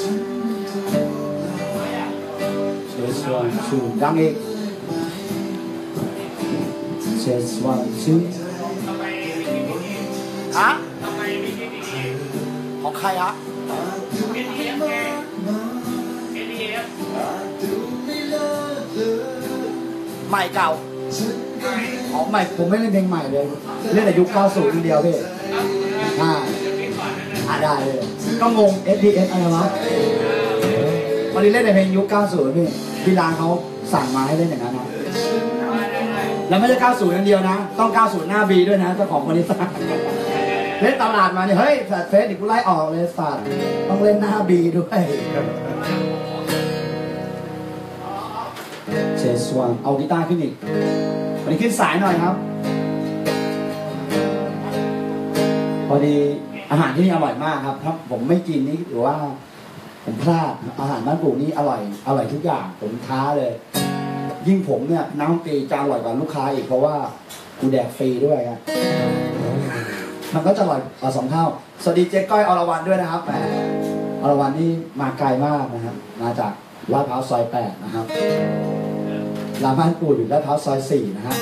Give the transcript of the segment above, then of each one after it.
Just one two ดังอีก Just one two อะของใครอะใหม่เก่าอ๋อใหม่ผมไม่เล่นเพลงใหม่เลยเล่นแต่ยุค 90ทีเดียวพี่ได้เลยก็งง FPS อะไรวะวันนี้เล่นในเพลงยุค 90พี่ร้านเขาสั่งมาให้เล่นอย่างนั้นนะแล้วไม่ใช่ 90อย่างเดียวนะต้อง 90 หน้า B ด้วยนะเจ้าของคนนี้สั่งเล่นตลาดมาเนี่ยเฮ้ยแฟดเฟสอีกกูไล่ออกเลยสัตว์ต้องเล่นหน้า B ด้วยเชสวันเอากีตาร์ขึ้นอีกวันนี้ขึ้นสายหน่อยครับพอดีอาหารที่นี่อร่อยมากครับถ้าผมไม่กินนี่หรือว่าผมพลาดอาหารบ้านปู่นี่อร่อยทุกอย่างผมท้าเลยยิ่งผมเนี่ยน้ำปีจะอร่อยกว่าลูกค้าอีกเพราะว่ากูแดกฟรีด้วยครับมันก็จะอร่อยกว่า2 เท่าสวัสดีเจ๊ก้อยอรวรรณด้วยนะครับแหมอรวรรณนี่มาไกลมากนะครับมาจากลาดพร้าวซอย8นะครับร้านบ้านปู่อยู่ลาดพร้าวซอย4นะฮะ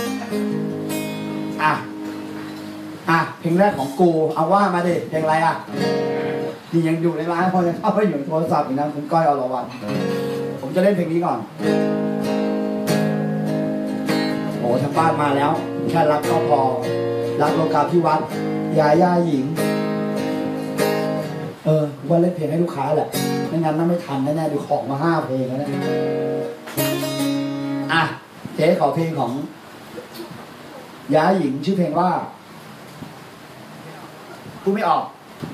เพลงแรกของกูเอาว่ามาดิเพลงอะไรนี่ยังอยู่ในร้านพอจะเข้าไปอยู่ในโทรศัพท์อีกนะคุณก้อยอรวรรณผมจะเล่นเพลงนี้ก่อนโอ้ทางบ้านมาแล้วแค่รักก็พอรักโลกาภิวัตน์ยาย่าหญิงว่าเล่นเพลงให้ลูกค้าแหละไม่งั้นน่าไม่ทันแน่ๆดูของมา5 เพลงแล้วเนี่ยเจ๊ขอเพลงของยาหญิงชื่อเพลงว่าพูดไม่ออก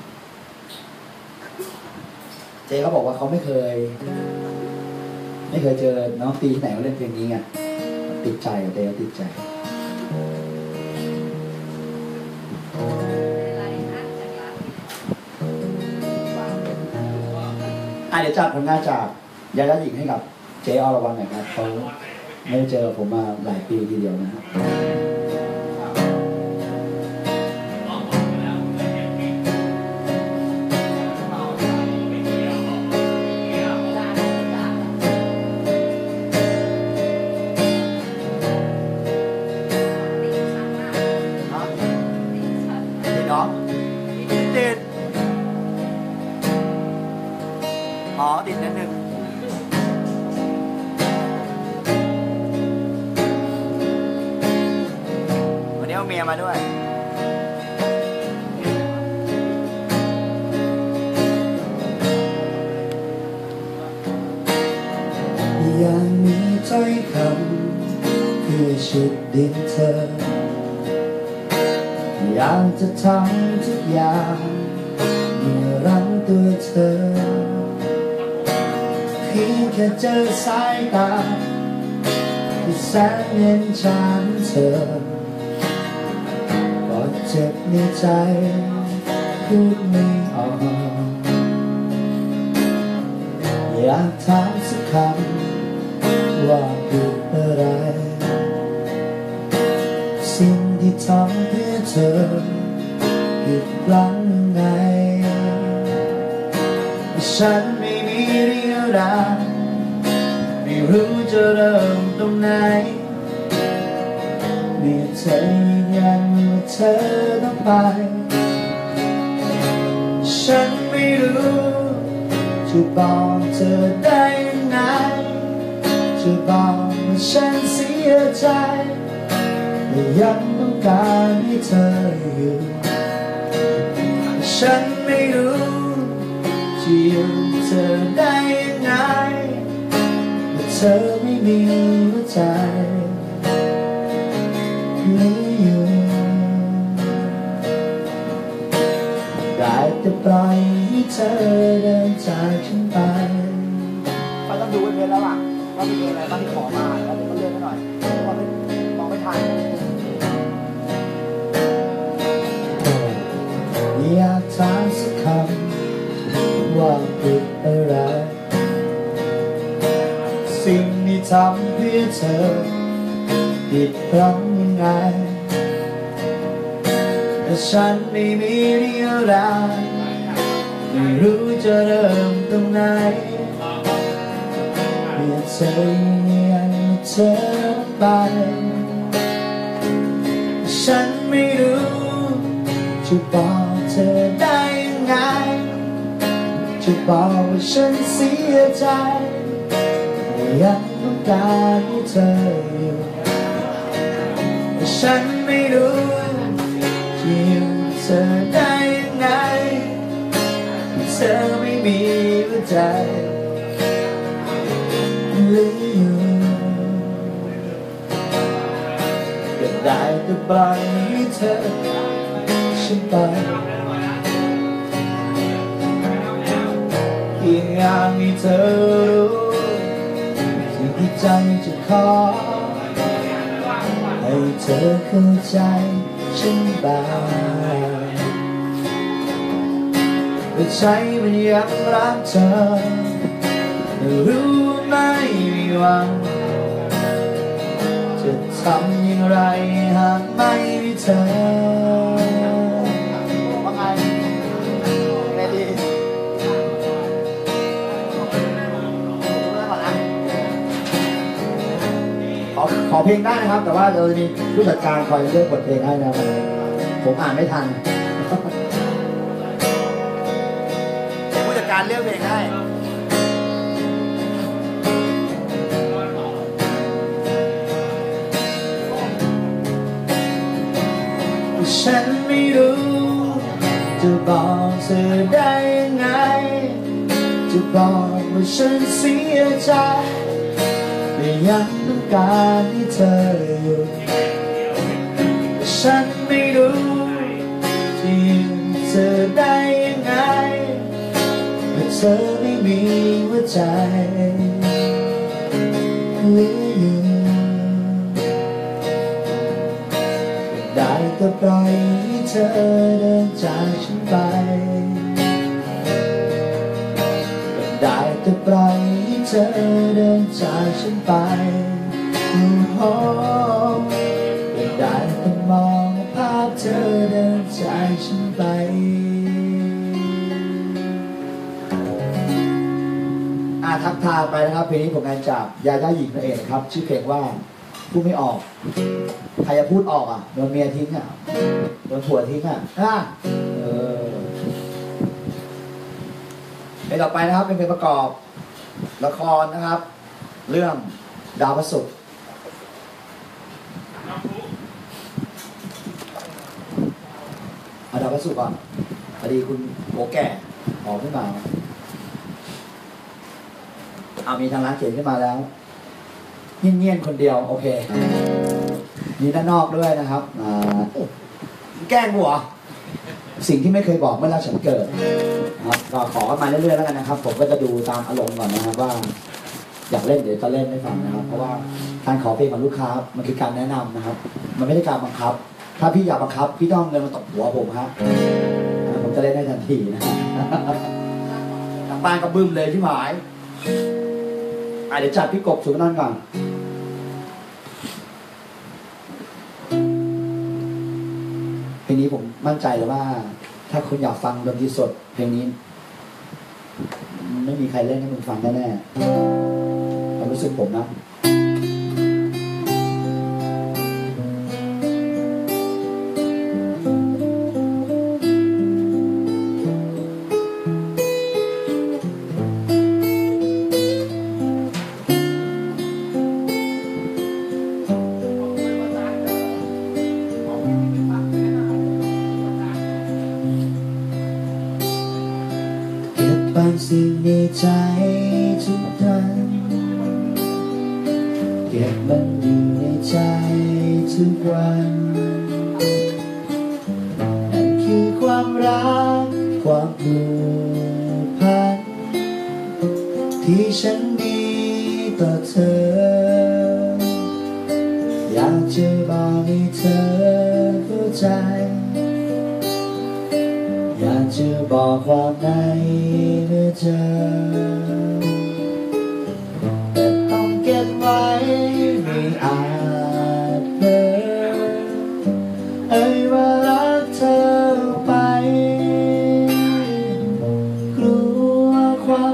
เจ๊เขาบอกว่าเขาไม่เคยเจอน้องตีที่ไหนเขาเล่นเพลงนี้ไงติดใจเจ๊ติดใจเดี๋ยวจัดผลงานจากยาย่าหญิงให้กับเจ๊อรวรรณหน่อยครับเขาไม่ได้เจอผมมาหลายปีทีเดียวนะครับติดนิดนึงวันนี้เอาเมียมาด้วยอยากมีถ้อยคำเพื่อชุดดินเธออยากจะทำทุกอย่างเมื่อรักตัวเธอเพียงแค่เจอสายตาที่แสนเย็นชานเธอก็เจ็บในใจพูดไม่ออกอยากถามสักคำว่าผิดอะไรสิ่งที่ทำเพื่อเธอผิดหวังไงฉันไม่มีเรี่ยวแรงไม่รู้จะเริ่มตรงไหนเมื่อเธอยืนยันว่าเธอต้องไปฉันไม่รู้จะบอกเธอได้ยังไงจะบอกว่าฉันเสียใจแต่ยังต้องการให้เธออยู่ฉันไม่รู้จะอยู่เธอได้ยังไงเมื่อเธอไม่มีหัวใจไม่อยู่ได้แต่ปล่อยให้เธอเดินจากฉันไปต้องดูเพลงแล้วว่ามีเพลงอะไรบ้างที่ขอมาแล้วเดี๋ยวก็เลื่อนหน่อยมองไม่ทันอยากถามสักคำว่าผิดอะไรสิ่งที่ทำเพื่อเธอผิดพลั้งยังไงแต่ฉันไม่มีเรี่ยวแรงไม่รู้จะเริ่มตรงไหนเมื่อเธอยังเธอไปฉันไม่รู้จะบอกเธอได้ยังไงจะบอกว่าฉันเสียใจยังต้องการให้เธออยู่แต่ฉันไม่รู้จะอยู่เธอได้ยังไงเธอไม่มีหัวใจเหลืออยู่ก็ได้แต่ปล่อยให้เธอฉันไปเพียงอยากให้เธอรู้สิ่งที่ใจจะขอให้เธอเข้าใจฉันบ้างแต่ใจมันยังรักเธอรู้ไม่มีหวังจะทำอย่างไรหากไม่มีเธอว่าไงดีขอเพลงได้นะครับ แต่ว่าเราจะมีผู้จัดการคอยเลือกบทเพลงให้นะครับผมอ่านไม่ทันผู้จัดการเลือกเพลงให้ฉันไม่รู้จะบอกเธอได้ยังไงจะบอกว่าฉันเสียใจแต่ยังต้องการให้เธออยู่ฉันไม่รู้จะอยู่เธอได้ยังไงเมื่อเธอไม่มีหัวใจเหลืออยู่ได้แต่ปล่อยให้เธอเดินจากฉันไปได้แต่ปล่อยให้เธอเดินจากฉันไปได้แต่มองภาพเธอเดินจากฉันไปทักทายไปนะครับเพลงนี้ผลงานจากยาย่าหญิงนั่นเองครับชื่อเพลงว่าพูดไม่ออกใครจะพูดออกอ่ะโดนเมียทิ้งอ่ะโดนผัวทิ้งอ่ะเพลงต่อไปนะครับเป็นเพลงประกอบละครนะครับเรื่องดาวพระศุกร์เอาดาวพระศุกร์ก่อนพอดีคุณโอแก่ออกขึ้นมาเอามีทางร้านเขียนขึ้นมาแล้วเงียบๆคนเดียวโอเคมีด้านนอกด้วยนะครับแกล้งหัวสิ่งที่ไม่เคยบอกเมื่อเราฉันเกิดนะครับก็ขอมาเรื่อยๆแล้วกันนะครับผมก็จะดูตามอารมณ์ก่อนนะครับว่าอยากเล่นเดี๋ยวจะเล่นให้ฟังนะครับเพราะว่าการขอเพลงของลูกค้ามันคือการแนะนำนะครับมันไม่ได้การบังคับถ้าพี่อยากบังคับพี่ต้องเงินมาตบหัวผมฮะผมจะเล่นได้ทันทีนะทางบ้านก็บึ้มเลยที่หมายเดี๋ยวจัดพี่กบสุวรรณก่อนเพลงนี้ผมมั่นใจเลยว่าถ้าคุณอยากฟังดนตรีสดเพลงนี้ไม่มีใครเล่นให้คุณฟังแน่ๆความรู้สึกผมนะบางสิ่งในใจทุกครั้งเก็บมันอยู่ในใจทุกวันนั่นคือความรักความผูกพันที่ฉันมีต่อเธออยากจะบอกให้เธอเข้าใจอยากจะบอกความในเมื่อเจอแต่ต้องเก็บไว้ไม่อาจเผยว่ารักเธอไป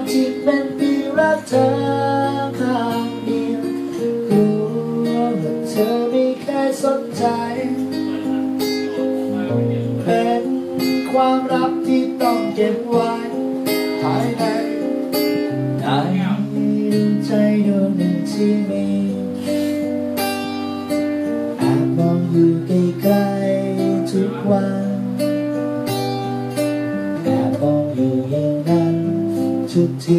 จริงเป็นเพียงรักเธอข้างเดียวรู้ว่าเธอไม่เคยสนใจเป็นความลับที่ต้องเก็บไว้ภายในใจดวงหนึ่งที่มีแอบมองอยู่ไกลๆทุกวันแอบมองอยู่อย่างนั้นทุกที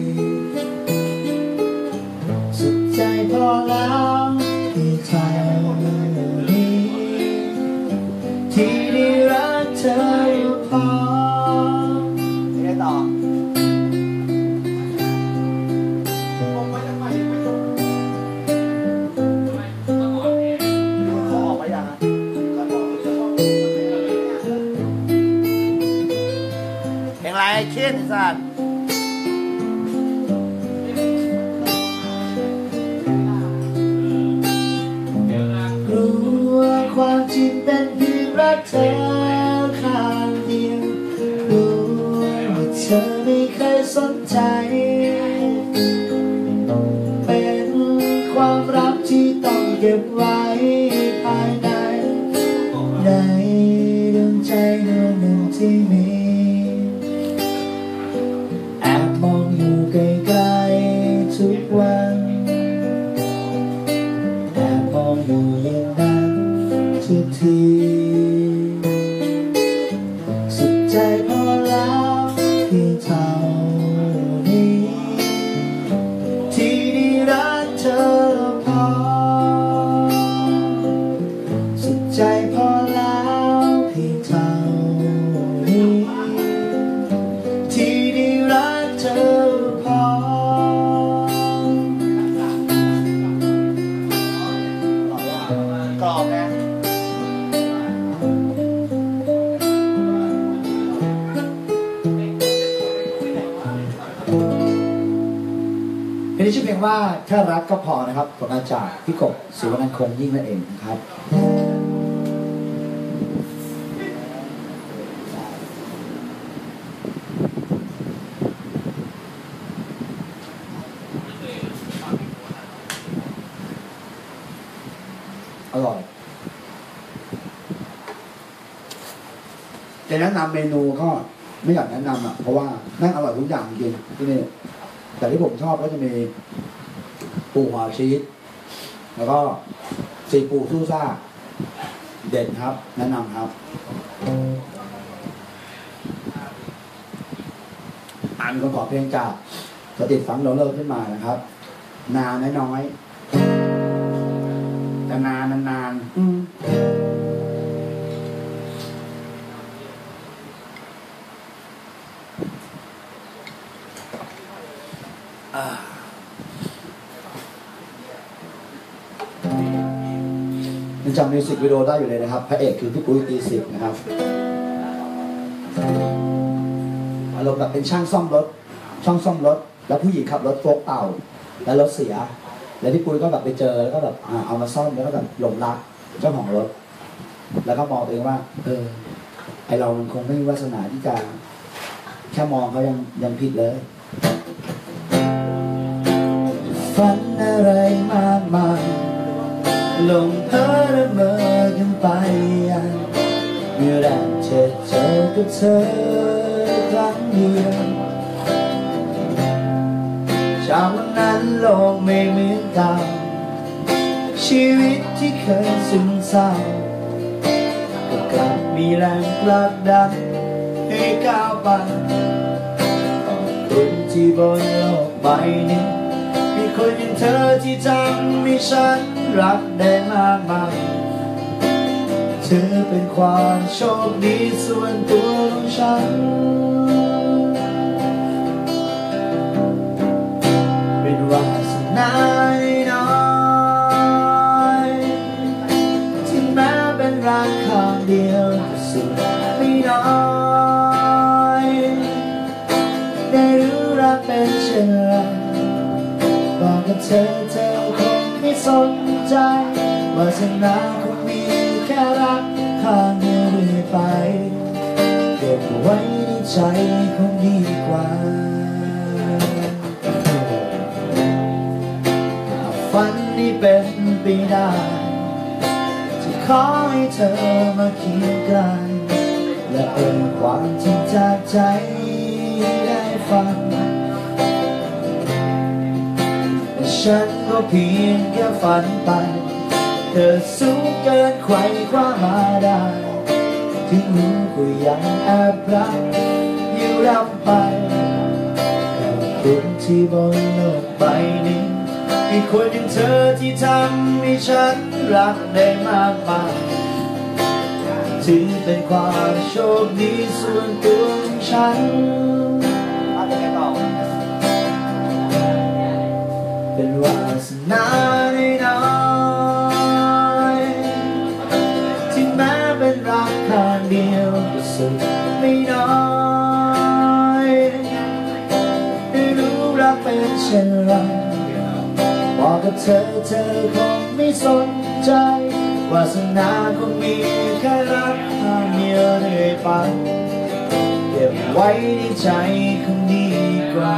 สุดใจพอแล้วที่เท่านี้ที่ได้รักเธอพอไม่ได้ต่ออะไรเช่นสัตว์รู้ว่าความจริงเป็นเพียงรักเธอข้างเดียวรู้ว่าเธอไม่เคยสนใจเป็นความรักที่ต้องเก็บไว้ภายในดวงใจดวงหนึ่งที่มีไกลๆทุกวันแอบมองอยู่อย่างนั้นทุกทีสุดใจพอแล้วเพียงเท่านี้ที่ได้รักเธอพอสุดใจพอแล้วเพียงเท่านี้ที่ได้รักเธอกรอบนะเพลงนี้ชื่อเพลงว่าถ้ารักก็พอนะครับผลงานจากพี่กบศิวนันท์คงยิ่งนั่นเองนะครับอร่อยจะแนะนำเมนูก็ไม่อยากแนะนำอ่ะเพราะว่าแม่งอร่อยทุกอย่างจริงที่นี่แต่ที่ผมชอบก็จะมีปูหัวชีสแล้วก็ซีปูซูซ่าเด็ดครับแนะนำครับอันก็ขอเพลงจากสติฝังโรลเลอร์ขึ้นมานะครับนานน้อยแต่นานยังจำมิวสิกวิดีโอได้อยู่เลยนะครับพระเอกคือพี่ปุ้ยตีสิบนะครับอารมณ์แบบเป็นช่างซ่อมรถแล้วผู้หญิงขับรถโฟล์กเต่าแล้วรถเสียแล้วพี่ปุ้ยก็แบบไปเจอแล้วก็แบบเอามาซ่อมแล้วก็แบบหลงรักเจ้าของรถแล้วก็มองตัวเองว่าไอเรามันคงไม่มีวาสนาที่จะแค่มองเขายังผิดเลยฝันอะไรมากมายลงเพ้อละเมอกันไปเมื่อแรกเจอกับเธอครั้งเดียวจากวันนั้นโลกไม่เหมือนเก่าชีวิตที่เคยซึมเศร้าก็กลับมีแรงผลักดันให้ก้าวไปขอบคุณที่บนโลกใบนี้มีคนอย่างเธอที่ทำให้ฉันรักได้มากมายเธอเป็นความโชคดีส่วนตัวของฉันเป็นวาสนาน้อยที่แม้เป็นรักครั้งเดียวแต่สุดไม่น้อยได้รู้รักเป็นเช่นไรบอกกับเธอคงไม่สนใจวาสนาคงมีแค่รักข้างเดียวเรื่อยไปเก็บไว้ในใจคงดีกว่าไปได้จะขอให้เธอมาเคียงไกลและเอ่ยความจริงจากใจได้ฟังฉันก็เพียงแค่ฝันไปเธอสูงเกินใครคว้ามาได้ถึงรู้ก็ยังแอบรักอยู่รำไปคนที่บนโลกใบนี้มีคนอย่างเธอที่ทำให้ฉันรักได้มากมายถือเป็นความโชคดีส่วนตัวของฉันเป็นวาสนาน้อยๆที่แม้เป็นรักข้างเดียวก็สุดไม่น้อยได้รู้รักเป็นเช่นไรบอกกับเธอคงไม่สนใจวาสนาคงมีแค่รักข้างเดียวเรื่อยไปเก็บไว้ในใจคงดีกว่า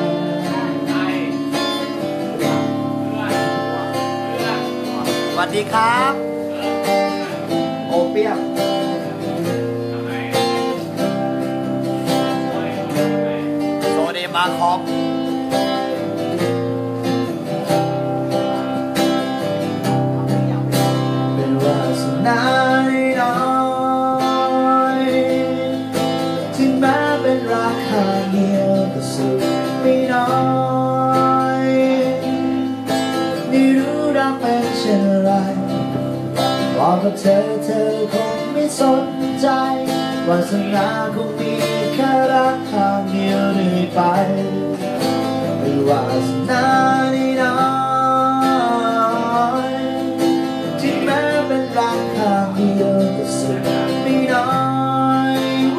สวัสดีครับโอเปียมโซเดมาคอมเป็นวาสนาน้อยที่แม้เป็นราคาเดียวก็สุดไม่น้อยไม่รู้รักเป็นเช่นไรบอกกับเธอคงไม่สนใจวาสนาคงมีแค่รักข้างเดียวเรื่อยไปเป็นวาสนาน้อยที่แม้เป็นรักข้างเดียวก็สุดไม่น้อย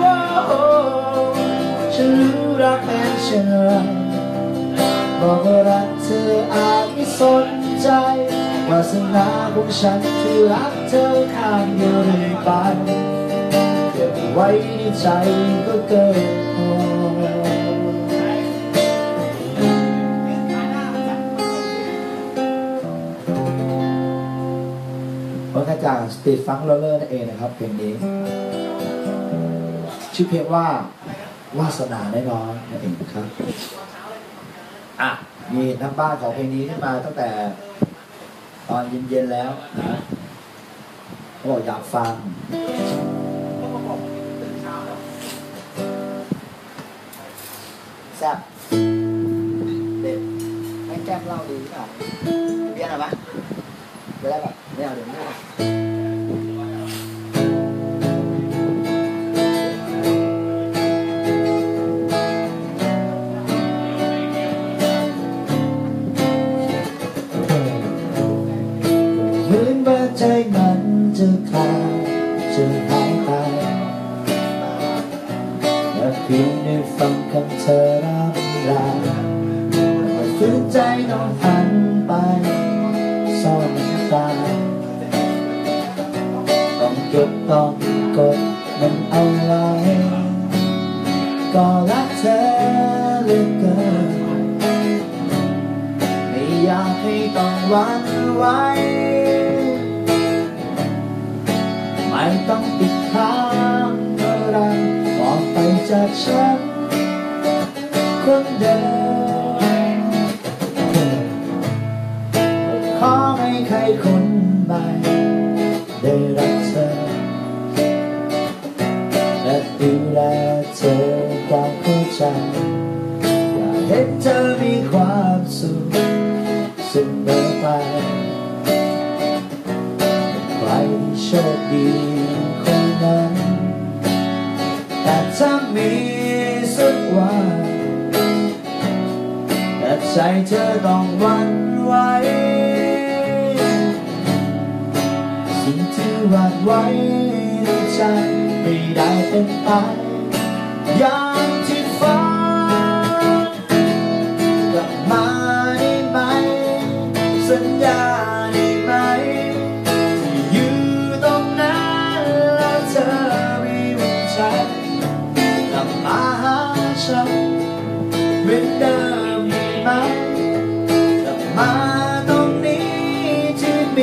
ฉันรู้รักเป็นเช่นไรบอกว่ารักเธออาจไม่สนใจวาสนาของฉันที่รักเธอข้างเดียวเรื่อยไปเก็บไว้ในใจก็เกินพอมาจากสตรีทฟังค์โรลเลอร์นั่นเองนะครับเพลงนี้ชื่อเพลงว่าวาสนาน้อยๆนั่นเองครับมีทั้งบ้านของเพลงนี้ขึ้นมาตั้งแต่ตอนเย็นๆแล้วนะเขาบอกอยากฟังแซ่บเด็ดให้แก้มเล่าดีหรือเปล่าเบี้ยอะไรปะไม่ได้แบบไม่เอาเดี๋ยวไม่เอาเหมือนว่าใจมันจะขาดจะหายไปและเพียงได้ฟังคำเธอร่ำลาฝืนใจน้องหันไปซ่อนตาต้องเก็บต้องกดมันเอาไว้ก็รักเธอเหลือเกินไม่อยากให้ต้องหวั่นไหวไม่ต้องติดค้างอะไรบอกไปจากฉันคนเดิมขอให้ใครคนใหม่ได้รักเธอและดูแลเธอความเข้าใจอยากเห็นเธอมีความสุขเสมอไปใครที่โชคดีคนนั้นแต่ถ้ามีสักวันแต่ใจเธอต้องหวั่นไหวสิ่งที่หวาดไว้ในใจไม่ได้เป็นไปอย่างที่ฝันกลับมาได้ไหมสัญญาได้ไหมที่อยู่ตรงนั้นแล้วเธอไม่มีใจกลับมาหาฉันเหมือนเดิมได้ไหมกลับมาตรงนี้ที่มี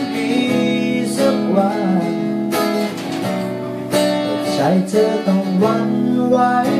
มีสักวันใจเธอต้องหวั่นไหว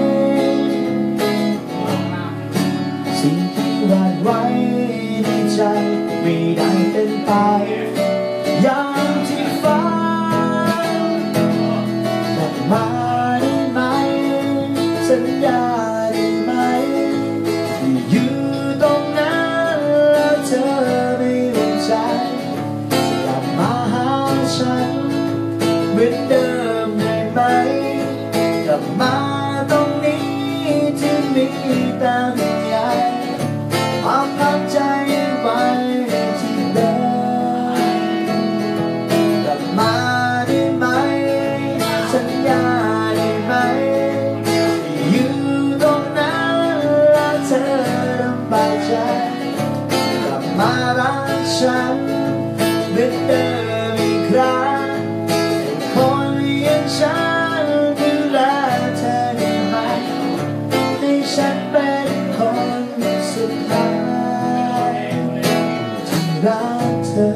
สิ่งที่วาดไว้ในใจไม่ได้เป็นไปอย่างที่ฝันกลับมาได้ไหมสัญญาได้ไหมที่อยู่ตรงนั้นแล้วเธอไม่ห่วงใจกลับมาหาฉันเหมือนเดิมได้ไหมกลับมาตรงนี้ที่มีแต่ห่วงใยความรักใจไว้ที่เดิมกลับมาได้ไหมสัญญาได้ไหมอยู่ตรงนั้นแล้วเธอลำบากใจกลับมารักฉันเหมือนเดิมอีกครั้งให้คนอย่างฉันดูแลเธอได้ไหมให้ฉันเป็นคนสุดท้ายที่รักเธอ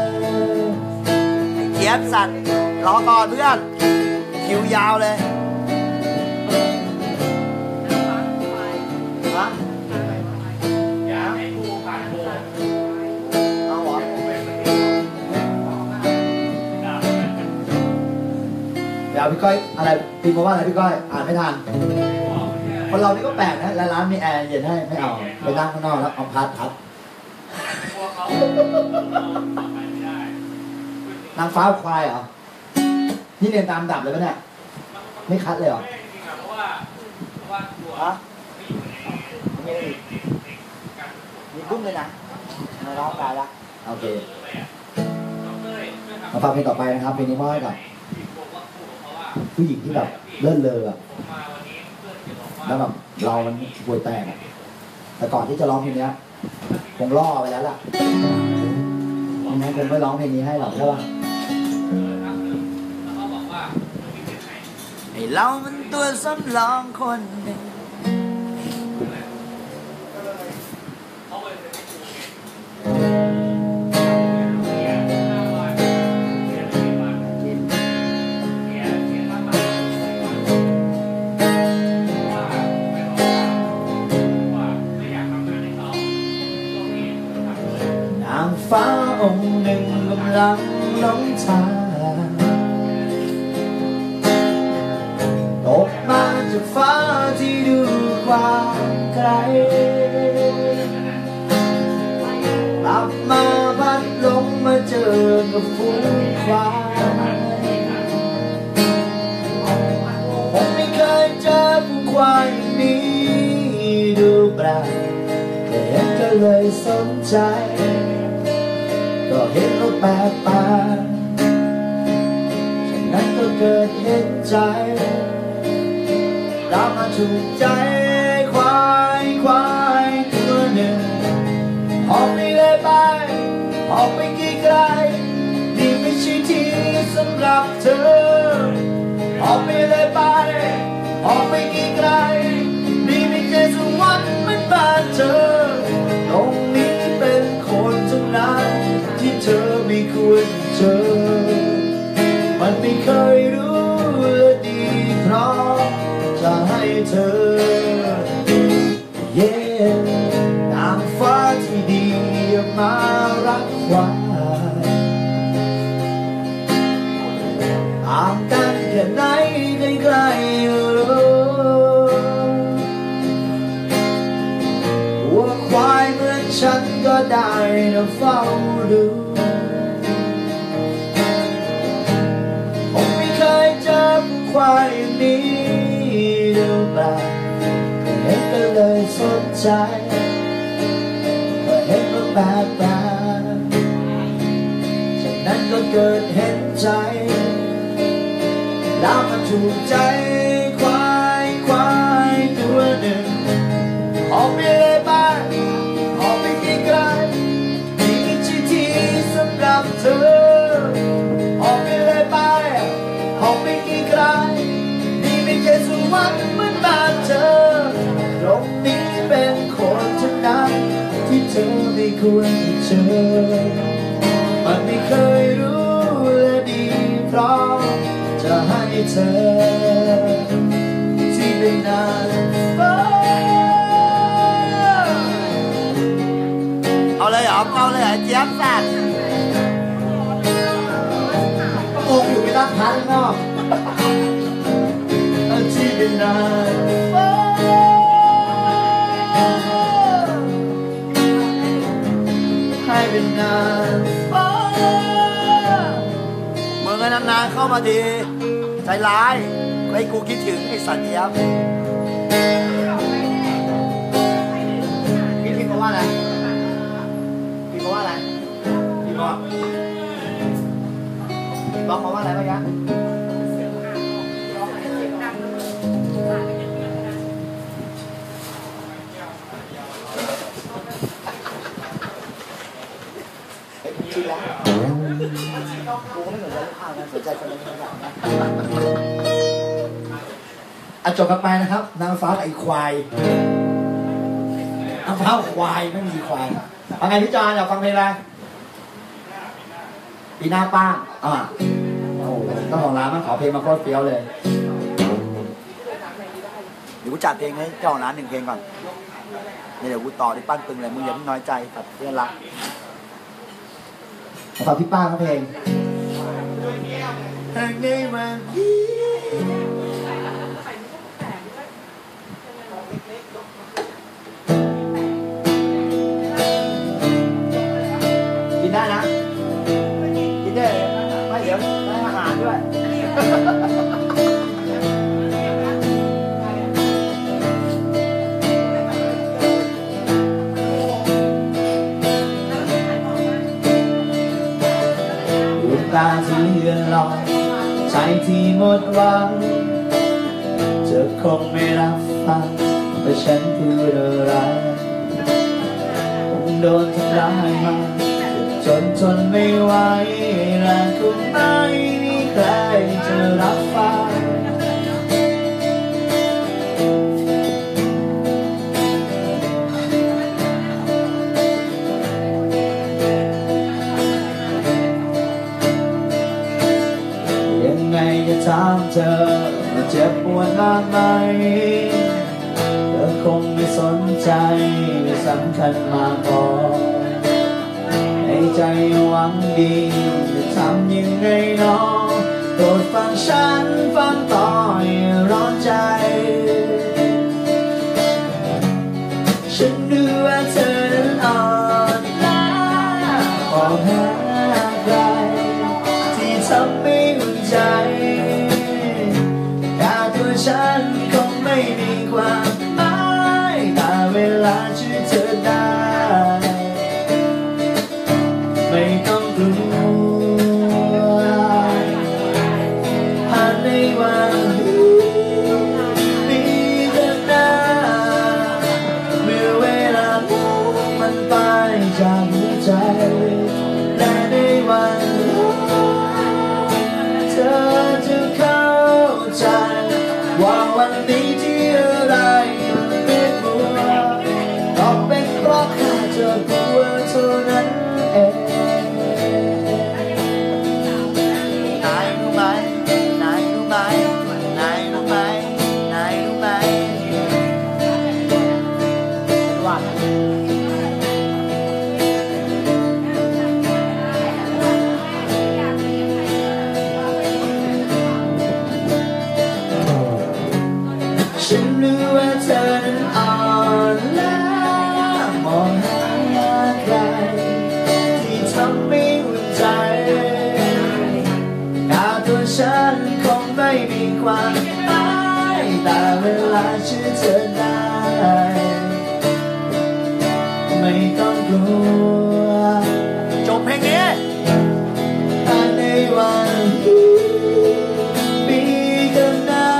เกียรติสัตว์รอก่อนเพื่อนคิวยาวเลยฮะเอาเหรอเดี๋ยวพี่ก้อยอะไรพิมพ์มาว่าอะไรพี่ก้อยอ่านไม่ทันคนเรานี่ก็แปลกนะร้านมีแอร์เย็นให้ไม่เอาไปนั่งข้างนอกแล้วเอาพัดนางฟ้าควายเหรอนี่เรียนตามดับเลยปะเนี่ยไม่คัดเลยเหรอฮะมีบุ้มเลยนะมาร้องกายละโอเคมาฟังเพลงต่อไปนะครับเพลงนี้มอบให้กับผู้หญิงที่แบบเลื่อนเลยอะแล้วแบบเรามันป่วยแตกแต่ก่อนที่จะร้องเพลงนี้คงล่อไปแล้วล่ะไม่งั้นคงไม่ร้องเพลงนี้ให้หรอกใช่ป่ะไอ้เรามันตัวสำรองคนหนึ่งฟ้าองค์หนึ่งกำลังหลงทางตกมาจากฟ้าที่ดูกว้างไกลกลับมาพัดลงมาเจอกับฝูงควายผมไม่เคยเจอฝูงควายนี้ดูแปลกแต่เห็นก็เลยสนใจก็เห็นเขาแปลกตาจากนั้นก็เกิดเห็นใจตามมาถูกใจควายตัวหนึ่งออกไปเลยไปออกไปไกลๆนี่ไม่ใช่ที่สำหรับเธอออกไปเลยไปออกไปไกลๆนี่ไม่ใช่สวรรค์เหมือนบ้านเธอตรงนี้เป็นคนเท่านั้นที่เธอไม่ควรเจอมันไม่เคยรู้และดีพร้อมจะให้เธอนางฟ้าที่ดีมารักควายต่างกันแค่ไหนใกล้ๆหัวควายเหมือนฉันก็ได้นะเฝ้าดูผมไม่เคยเจอควายอย่างนี้ดูเปล่าเห็นก็เลยสนใจก็เห็นว่าแปลกตาจากนั้นก็เกิดเห็นใจแล้วมันถูกใจควายตัวหนึ่งออกไปเลยบ้านออกไปไกลๆนี่ไม่ใช่ที่สำหรับเธอออกไปเลยไปออกไปไกลๆนี่ไม่ใช่สวรรค์เหมือนบ้านเธอตรงนี้เป็นคนเท่านั้นที่เธอไม่ควรเจอมันไม่เคยเธอที่เป็นนานเอาเลยเหรอเอาเลยเหรอเจี๊ยบสัตว์งงอยู่ไม่ต้องพันเนาะที่เป็นนานให้เป็นนานเมื่อไงนานๆเข้ามาดีใจร้ายไอ้กูคิดถึงไอ้สัตว์เจี๊ยบพี่บอกว่าอะไรพี่บอกว่าอะไรพี่บอกเขาว่าอะไรบ้างยังชิแล้วกูก็ไม่เหมือนกันลูกค้านะสนใจคนละอย่างนะจบกันไปนะครับนางฟ้าไอ้ควายนางฟ้าควายไม่มีควายเอาไงพี่จอนอยากฟังเพลงอะไรปีหน้าป้างโอ้ต้องของร้านมันขอเพลงมาโคตรเฟี้ยวเลยเดี๋ยวกูจัดเพลงให้เจ้าของร้าน1 เพลงก่อนเดี๋ยวกูต่อที่ปั้นตึงเลยมึงอย่าเพิ่งน้อยใจกับเพื่อนรักฝากพี่ป้าเขาเพลงหากในวันนี้กินได้นะกินได้ไม่เดี๋ยวได้อาหารด้วยตาที่เลือนลอยใจที่หมดหวังเธอคงไม่รับฟังว่าฉันพูดอะไรคงโดนทำร้ายมาจนทนไม่ไหวและคงไม่มีใครจะรับฟังจะถามเธอว่าเจ็บปวดมากไหมเธอคงไม่สนใจไม่สำคัญมากพอในใจหวังดีจะทำยังไงน้องโปรดฟังฉันฟังต่ออย่าร้อนใจฉันรู้ว่าเธอนั้นอ่อนล้าขอหาใครที่ทำให้อุ่นใจฉันคงไม่มีความหมายแต่เวลาช่วยเธอได้ไม่ต้องกลัวหากในวันมีเรื่องหน้าเมื่อเวลามันไปจากหัวใจและในวันเธอจะเข้าใจว่าวันนี้ที่อะไรมันไม่บัวก็เป็นเพราะแค่เธอตัวเท่านั้นเองนายรู้ไหมนายรู้ไหมนายรู้ไหมนายรู้ไหมว่าฉันรู้ว่าเธอนั้นอ่อนล้ามองหาใครที่ทำให้อุ่นใจแต่ตัวฉันคงไม่มีความหมายแต่เวลาช่วยเธอได้ไม่ต้องกลัวจบเพลงนี้ในวันมีกันนะ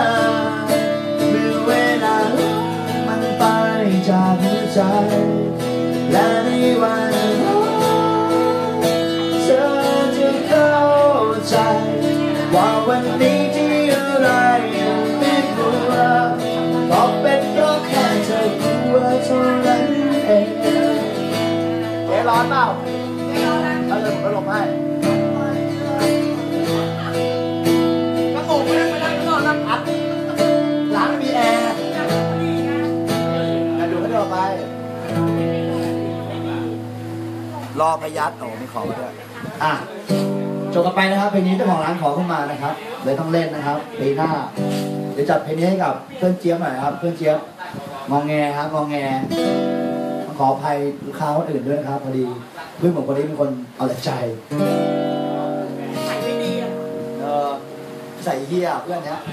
จากหัวใจและในวันเธอจะเข้าใจว่าวันนี้ที่อะไรไม่กลัวก็เป็นเพราะแค่เธอกลัวเท่านั้นเองเจ๊ร้อนเปล่าเอาเลยผมก็ลงให้กระตุกไหมรอพยัสโอ้มีขอมาด้วยจบกันไปนะครับเพลงนี้เจ้าของร้านขอขึ้นมานะครับเลยต้องเล่นนะครับปีหน้าเดี๋ยวจัดเพลงนี้ให้กับเพื่อนเจี๊ยบหน่อยครับเพื่อนเจี๊ยบงองแงครับงองแงขออภัยลูกค้าคนอื่นด้วยนะครับพอดีเพื่อนผมคนนี้เป็นคนเอาแต่ใจใส่ไม่ดีใส่เหี้ยเพื่อนเนี้ย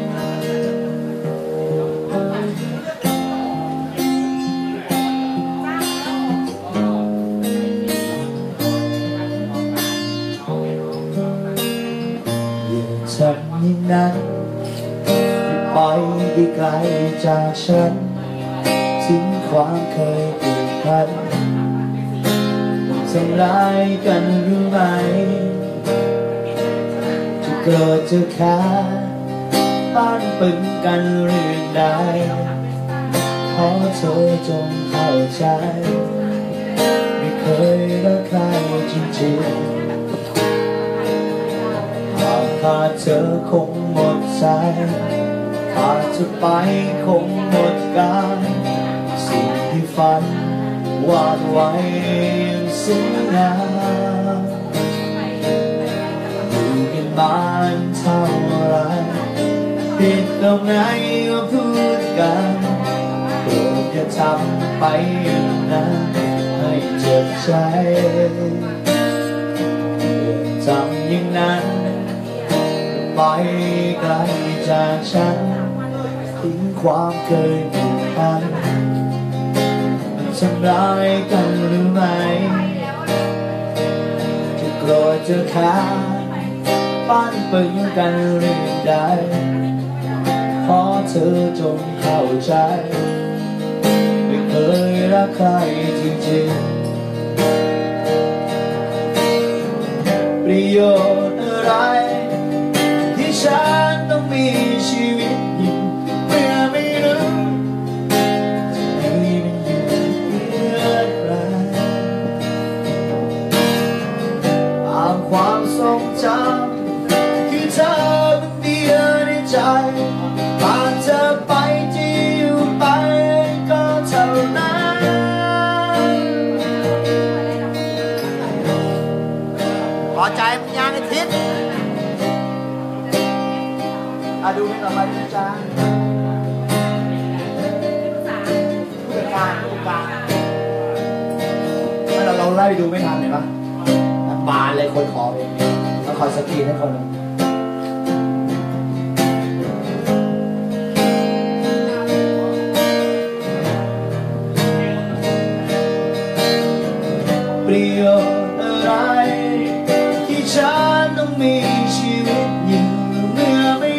ทำอย่างนั้นไปได้ไกลจากฉันทิ้งความเคยผูกพันทำร้ายกันรู้ไหมจะเกิดจะขาดบ้านปึงกันเรื่องใดขอเธอจงเข้าใจไม่เคยรักใครจริงๆขาดเธอคงหมดใจขาดเธอไปคงหมดกายสิ่งที่ฝันวาดไว้ยังสวยงามอยู่กันมานเท่าไรผิดตรงไหนก็พูดกันโปรดอย่าทำไปอย่างนั้นให้เจ็บใจทำอย่างนั้นไปไกลจากฉันทิ้งความเคยผูกพันมันทำร้ายกันหรือไม่จะโกรธจะขาดบ้านปึงกันเรื่องใดขอเธอจงเข้าใจไม่เคยรักใครจริงๆประโยชน์อะไรฉันต้องมีชีวิตอยู่เมื่อไม่รู้จะให้มันอยู่เพื่อใครตามความทรงจำคือเธอคนเดียวในใจผ่านเธอไปที่อยู่ไปก็เท่านั้นพอใจมันยังไอ้ทิศดูให้เรามาดูจ้าผู้จัดการถ้าเราไล่ดูไม่ทันเห็นปะบานเลยคนขอเองต้องคอยสกรีนให้คนนึงประโยชน์อะไรที่ฉันต้องมีชีวิตอยู่เมื่อไม่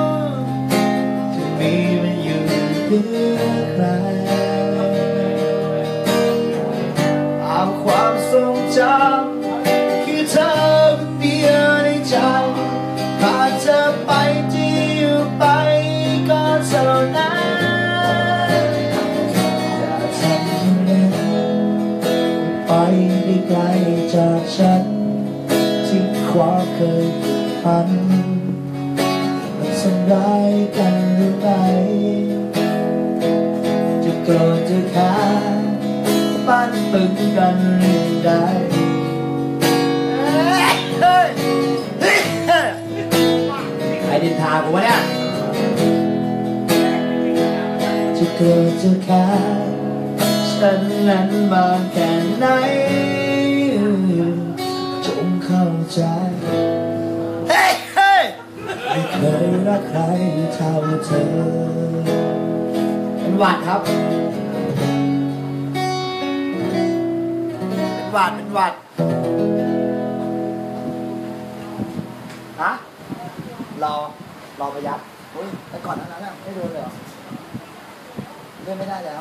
เพื่อใครเอาความทรงจำคือเธอคนเดียวในใจพาเธอไปที่อยู่ไปก็เท่านั้นอย่าทำให้ไปได้ไกลจากฉันทิ้งความเคยพันมันทำร้ายกันหรือไม่โกรธจะขาดบ้านปึงกันเรื่องใดใครดินทากูวะเนี่ยจะโกรธจะขาดฉันนั้นมาแค่ไหนจงเข้าใจไม่เคยรักใครเท่าเธอเป็นหวัดครับเป็นหวัดฮะรอประยัดอุ้ยแต่ก่อนนั้นน่ะไม่โดนเลยเหรอเล่นไม่ได้แล้ว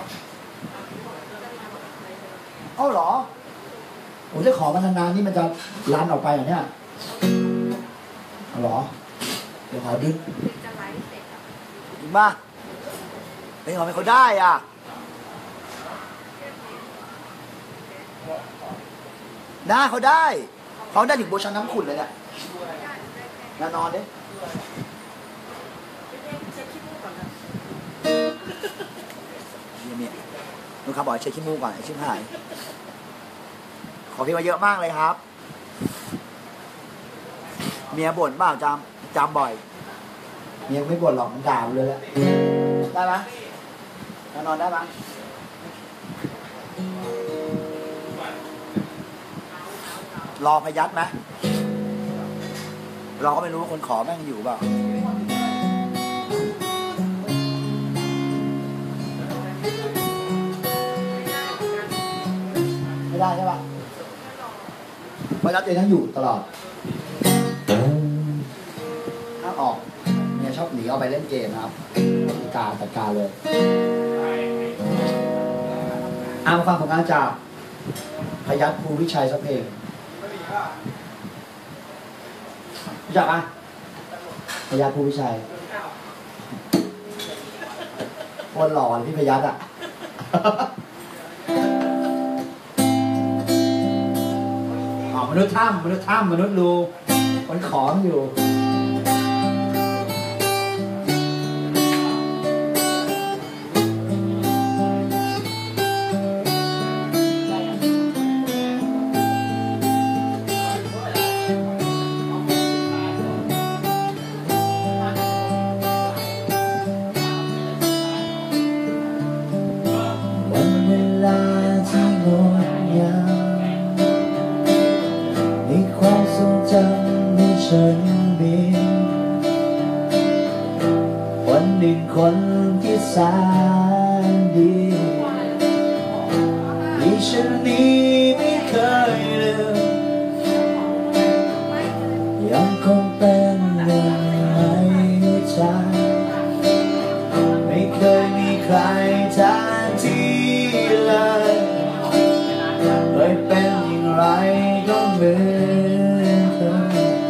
เอ้าเหรอผมจะขอมานานๆนี่มันจะลันออกไปเหรอเนี่ยเหรอเดี๋ยวขอดึงจริงป่ะไม่ขอให้เขาได้อ่ะได้เขาได้ถึงโบชันน้ำขุ่นเลยเนี่ยนอนดิเนี่ยลูกค้าบอกเช็คขี้มูกก่อนไอ้ชิ้นหายคขอพี่มาเยอะมากเลยครับเมียบ่นเปล่าจำบ่อยเมียไม่บ่นหรอกมันด่าเลยแหละได้ไหมนอนได้ไหมรอพยัดไหมเราก็ไม่รู้ว่าคนขอแม่งอยู่เปล่าไม่ได้ใช่ป่ะพยัดเองต้องอยู่ตลอดถ้าออกเนี่ยชอบหนีเอาไปเล่นเกมนะครับจัดการเลยมาฟังผลงานจากพยัคฆ์ภูวิชัยสักเพลงรู้จักปะพยัคฆ์ภูวิชัยคนหล่อพี่พยัคฆ์อ่ะมนุษย์ถ้ำมนุษย์รูคนขอมอยู่ฉันมีวันหนึ่งคนที่แสนดีที่ฉันนี้ไม่เคยลืมยังคงเป็นหนึ่งในหัวใจไม่เคยมีใครแทนที่เลยเคยเป็นอย่างไรก็เหมือนเธอ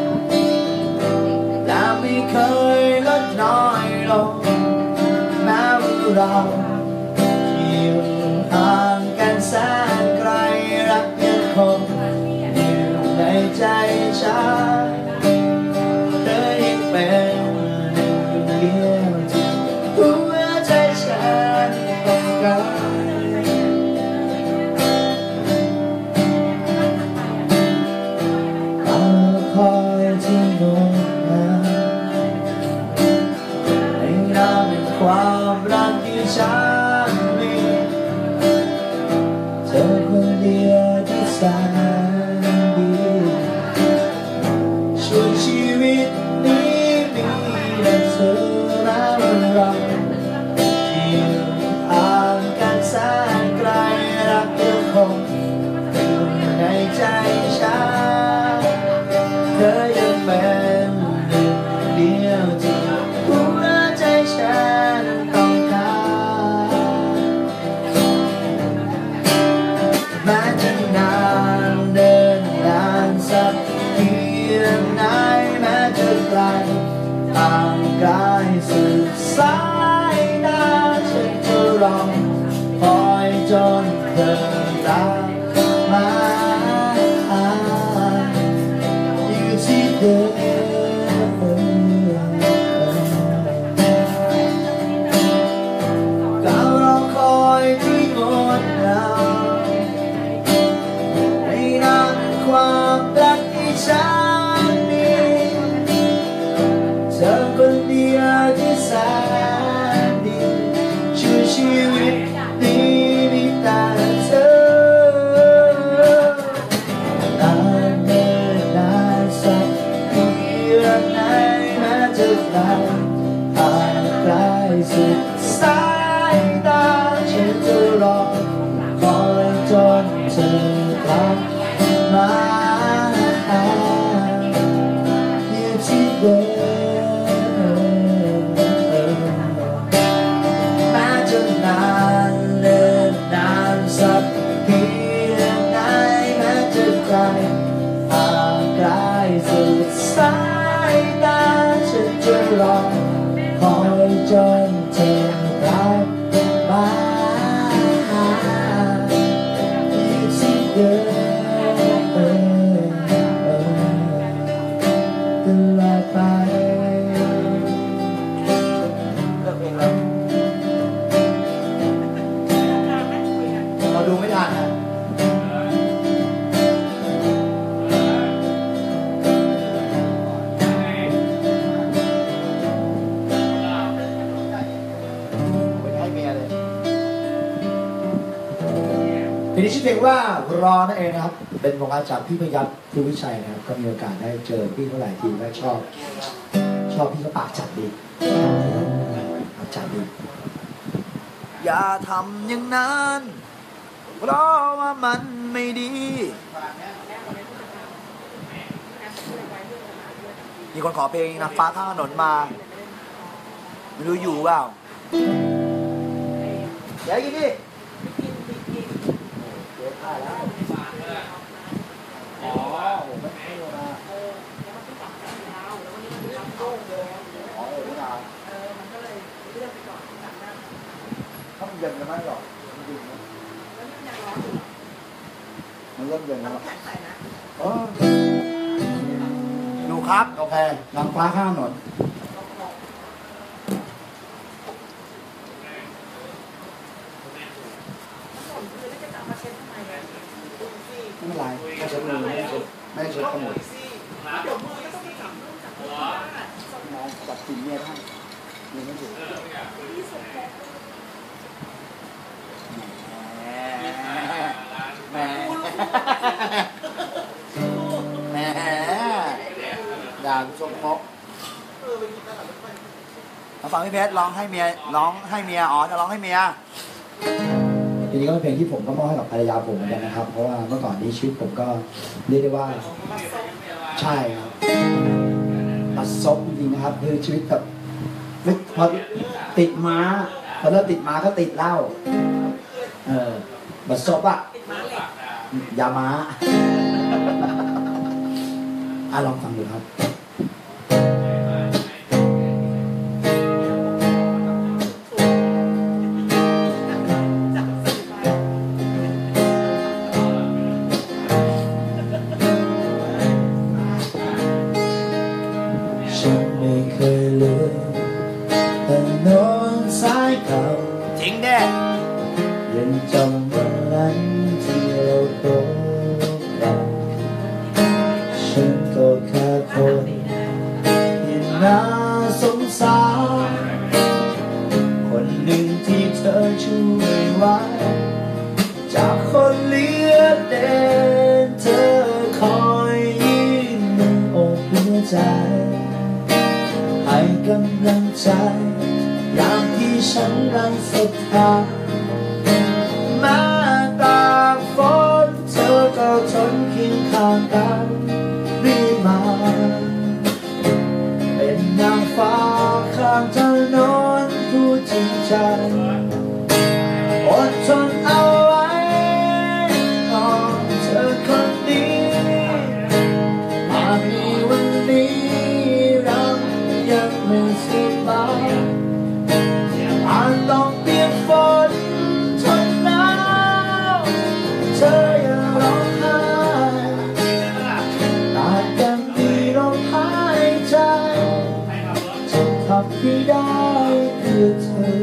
เคยลดน้อยลงแม้ว่าเราอยู่ห่างกันแสนไกลรักยังคงอยู่ในใจฉันเธอยังเป็นหนึ่งเดียวที่หัวใจฉันต้องการคอยที่งดงามความรักที่ฉันมีเธอคนเดียวที่แสนดีช่วยชีวิตนี้มีแต่เธอและเราที่อยู่ห่างกันแสนไกลรักยังคงอยู่ในใจฉันเธอยังเป็นหนึ่งเดียวที่หัวใจฉันแม้จะนานเดินนานสักเพียงไหนแม้จะไกลห่างไกลสุดสายตาฉันจะรอคอยจนเธอรักมาอยู่ที่เดิมการรอคอยที่งดงามความรักที่ฉันมีเธอคนเดียวที่แสนดีช่วยชีวิตนี้มีแต่เธอนานเดินนานสักเพียงไหนแม้จะไกลห่างไกลสุดสายตาฉันจะรอคอยจนเธอกลับมาอยู่ที่เดิมแม้จะนานเดินนานสักเพียงไหนแม้จะไกลห่างไกลสุดสายตาฉันจะรอคอยจนเธอกลับมาอยู่ที่เดิมดูไม่ทันนี้ชื่อเพลงว่ารอนั่นเองนะครับเป็นผลงานจากพี่พยัคฆ์ภูวิชัยนะครับก็มีโอกาสได้เจอพี่เขาหลายทีและชอบพี่เขาปากจัดดีปากจัดดีอย่าทำอย่างนั้นเพราะว่ามันไม่ดีมีคนขอเพลงนะฟ้าข้างถนนมาไม่รู้อยู่เปล่าเดี๋ยวกินดิเดี๋ยวถ่ายแล้วอ๋อผมไม่ได้มาอ๋อไม่มามันก็เลยเลือกไปก่อนถ้ามันเย็นกันไหมหรอมันเริ่มเย็นแล้วดูครับโอเคนางฟ้าข้างถนนไม่เป็นไรไม่ใช่มือไม่ใช่ขโมยน้องจับกินเนี่ยท่านยังไม่ถูกแหมด่าชมพกมาฟังพี่เพชรร้องให้เมียอ๋อจะร้องให้เมียทีนี้ก็เป็นเพลงที่ผมก็มอบให้กับภรรยาผมเหมือนกันนะครับเพราะว่าเมื่อก่อนนี้ชีวิตผมก็เรียกได้ว่าใช่ครับบัดซบจริงๆนะครับคือชีวิตแบบพอติดม้าพอเริ่มติดม้าก็ติดเหล้าบัดซบอะยาม้าลองฟังดูครับฉันไม่เคยลืมถนนสายเก่าจริงเด้ยังจำวันนั้นที่เราพบกันฉันก็แค่คนที่น่าสงสารคนหนึ่งที่เธอช่วยไว้จากคนเลี้ยงเด่นเธอคอยยื่นมืออกหัวใจให้กำลังใจอย่างที่ฉันรังศรัทธามาตากฝนเธอก็ทนเคียงข้างกันเรื่อยมาเป็นนางฟ้าข้างถนนผู้จริงใจอดทนเอาไว้ก่อนเธอคนนี้มามีวันนี้เรายังไม่สิ้นหวังอาจต้องเปียกฝนทนหนาวเธออย่าร้องไห้อาจยังมีลมหายใจจะทำให้ได้เพื่อเธอ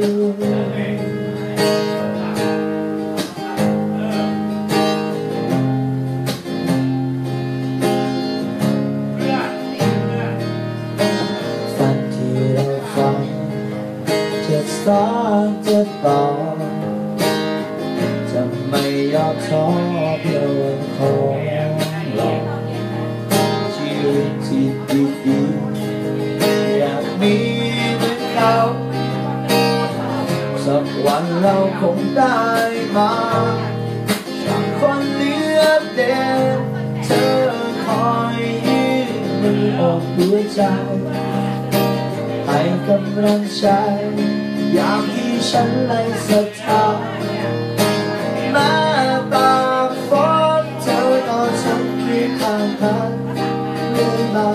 สานจะต่อจะไม่ยอมท้อเพื่อวันของเราชีวิตที่ดีๆอยากมีเหมือนเขาสักวันเราคงได้มาจากคนเลี้ยงเด่นเธอคอยยื่นมือออกหัวใจให้กำลังใจอย่างที่ฉันไร้ศรัทธามาตากฝนเธอต่อฉันเคียงข้างกันเรื่อยมา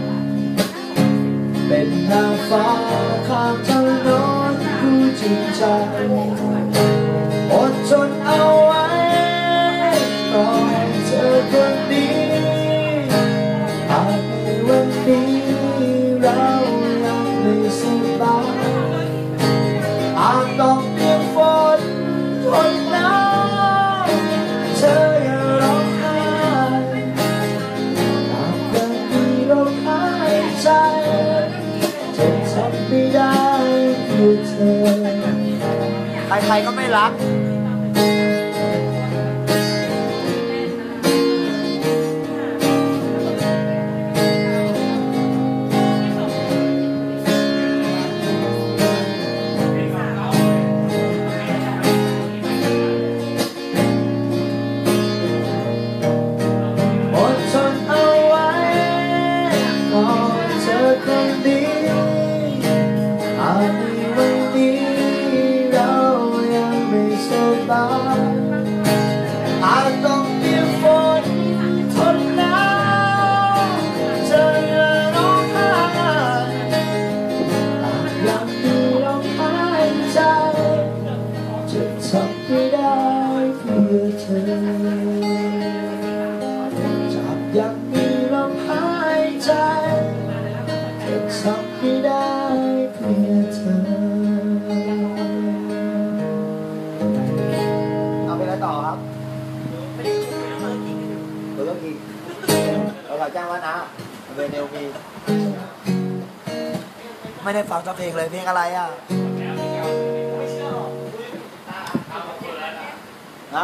เป็นนางฟ้าข้างถนนผู้จริงใจอดทนเอาไว้ก่อนเธอคนนี้อาจในวันนี้เรายังไม่สิ้นหวังอาจต้องเปียกฝนทนหนาวเธออย่าร้องไห้อาจยังมีลมหายใจจะทำไม่ได้เพื่อเธอใครๆก็ไม่รักขอเธอคนนี้อาจในวันนี้เรายังไม่สบายอาจต้องมีฝนทนหนาวเธออย่าร้องไห้อาจยังมีลมหายใจจะทำให้ได้เพื่อเธอจากยังมีลมหายใจจะทำให้ได้เพื่อเธอเอาไปแล้วต่อครับเราต้องกินเราขอจ้างว่านะเวเนลมีไม่ได้ฟังสักเพลงเลยเพลงอะไรอ่ะนะ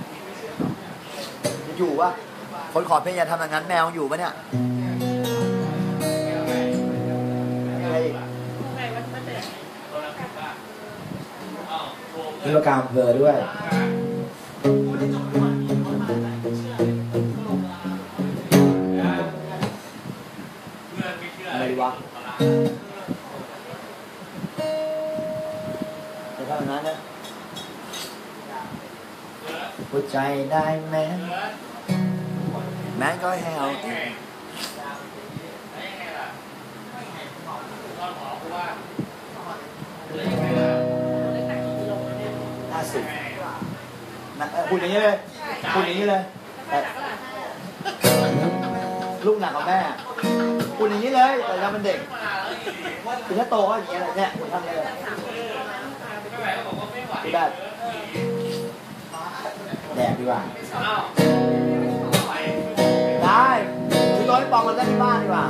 อยู่วะคนขอเพลงอย่าทำอย่างนั้นแมวอยู่ปะเนี่ยมีประกาศเบอร์ด้วยอะไรดีวะจะทำอย่างนั้นนะหัวใจได้แม้ก็แฮว50คุณอย่างนี้เลยคุณอย่างนี้เลยลูกหนักกับแม่คุณอย่างนี้เลยแต่ยังเป็นเด็กคือถ้าโตก็อย่างเงี้ยเนี่ยทำเลยคือแบบแดกดีกว่าได้คือร้อยปองมันได้ที่บ้านดีกว่า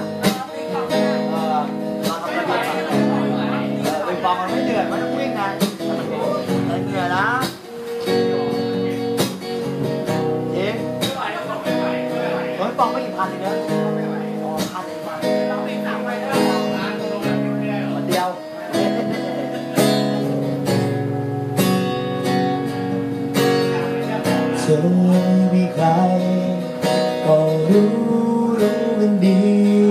มาทำกันดีกว่าเป็นปองมันไม่เหนื่อยมันต้องวิ่งไงเหนื่อยนะเองร้อยปองไม่กี่พันเลยนะพันวันเดียวเธอมีใครก็รู้มันดี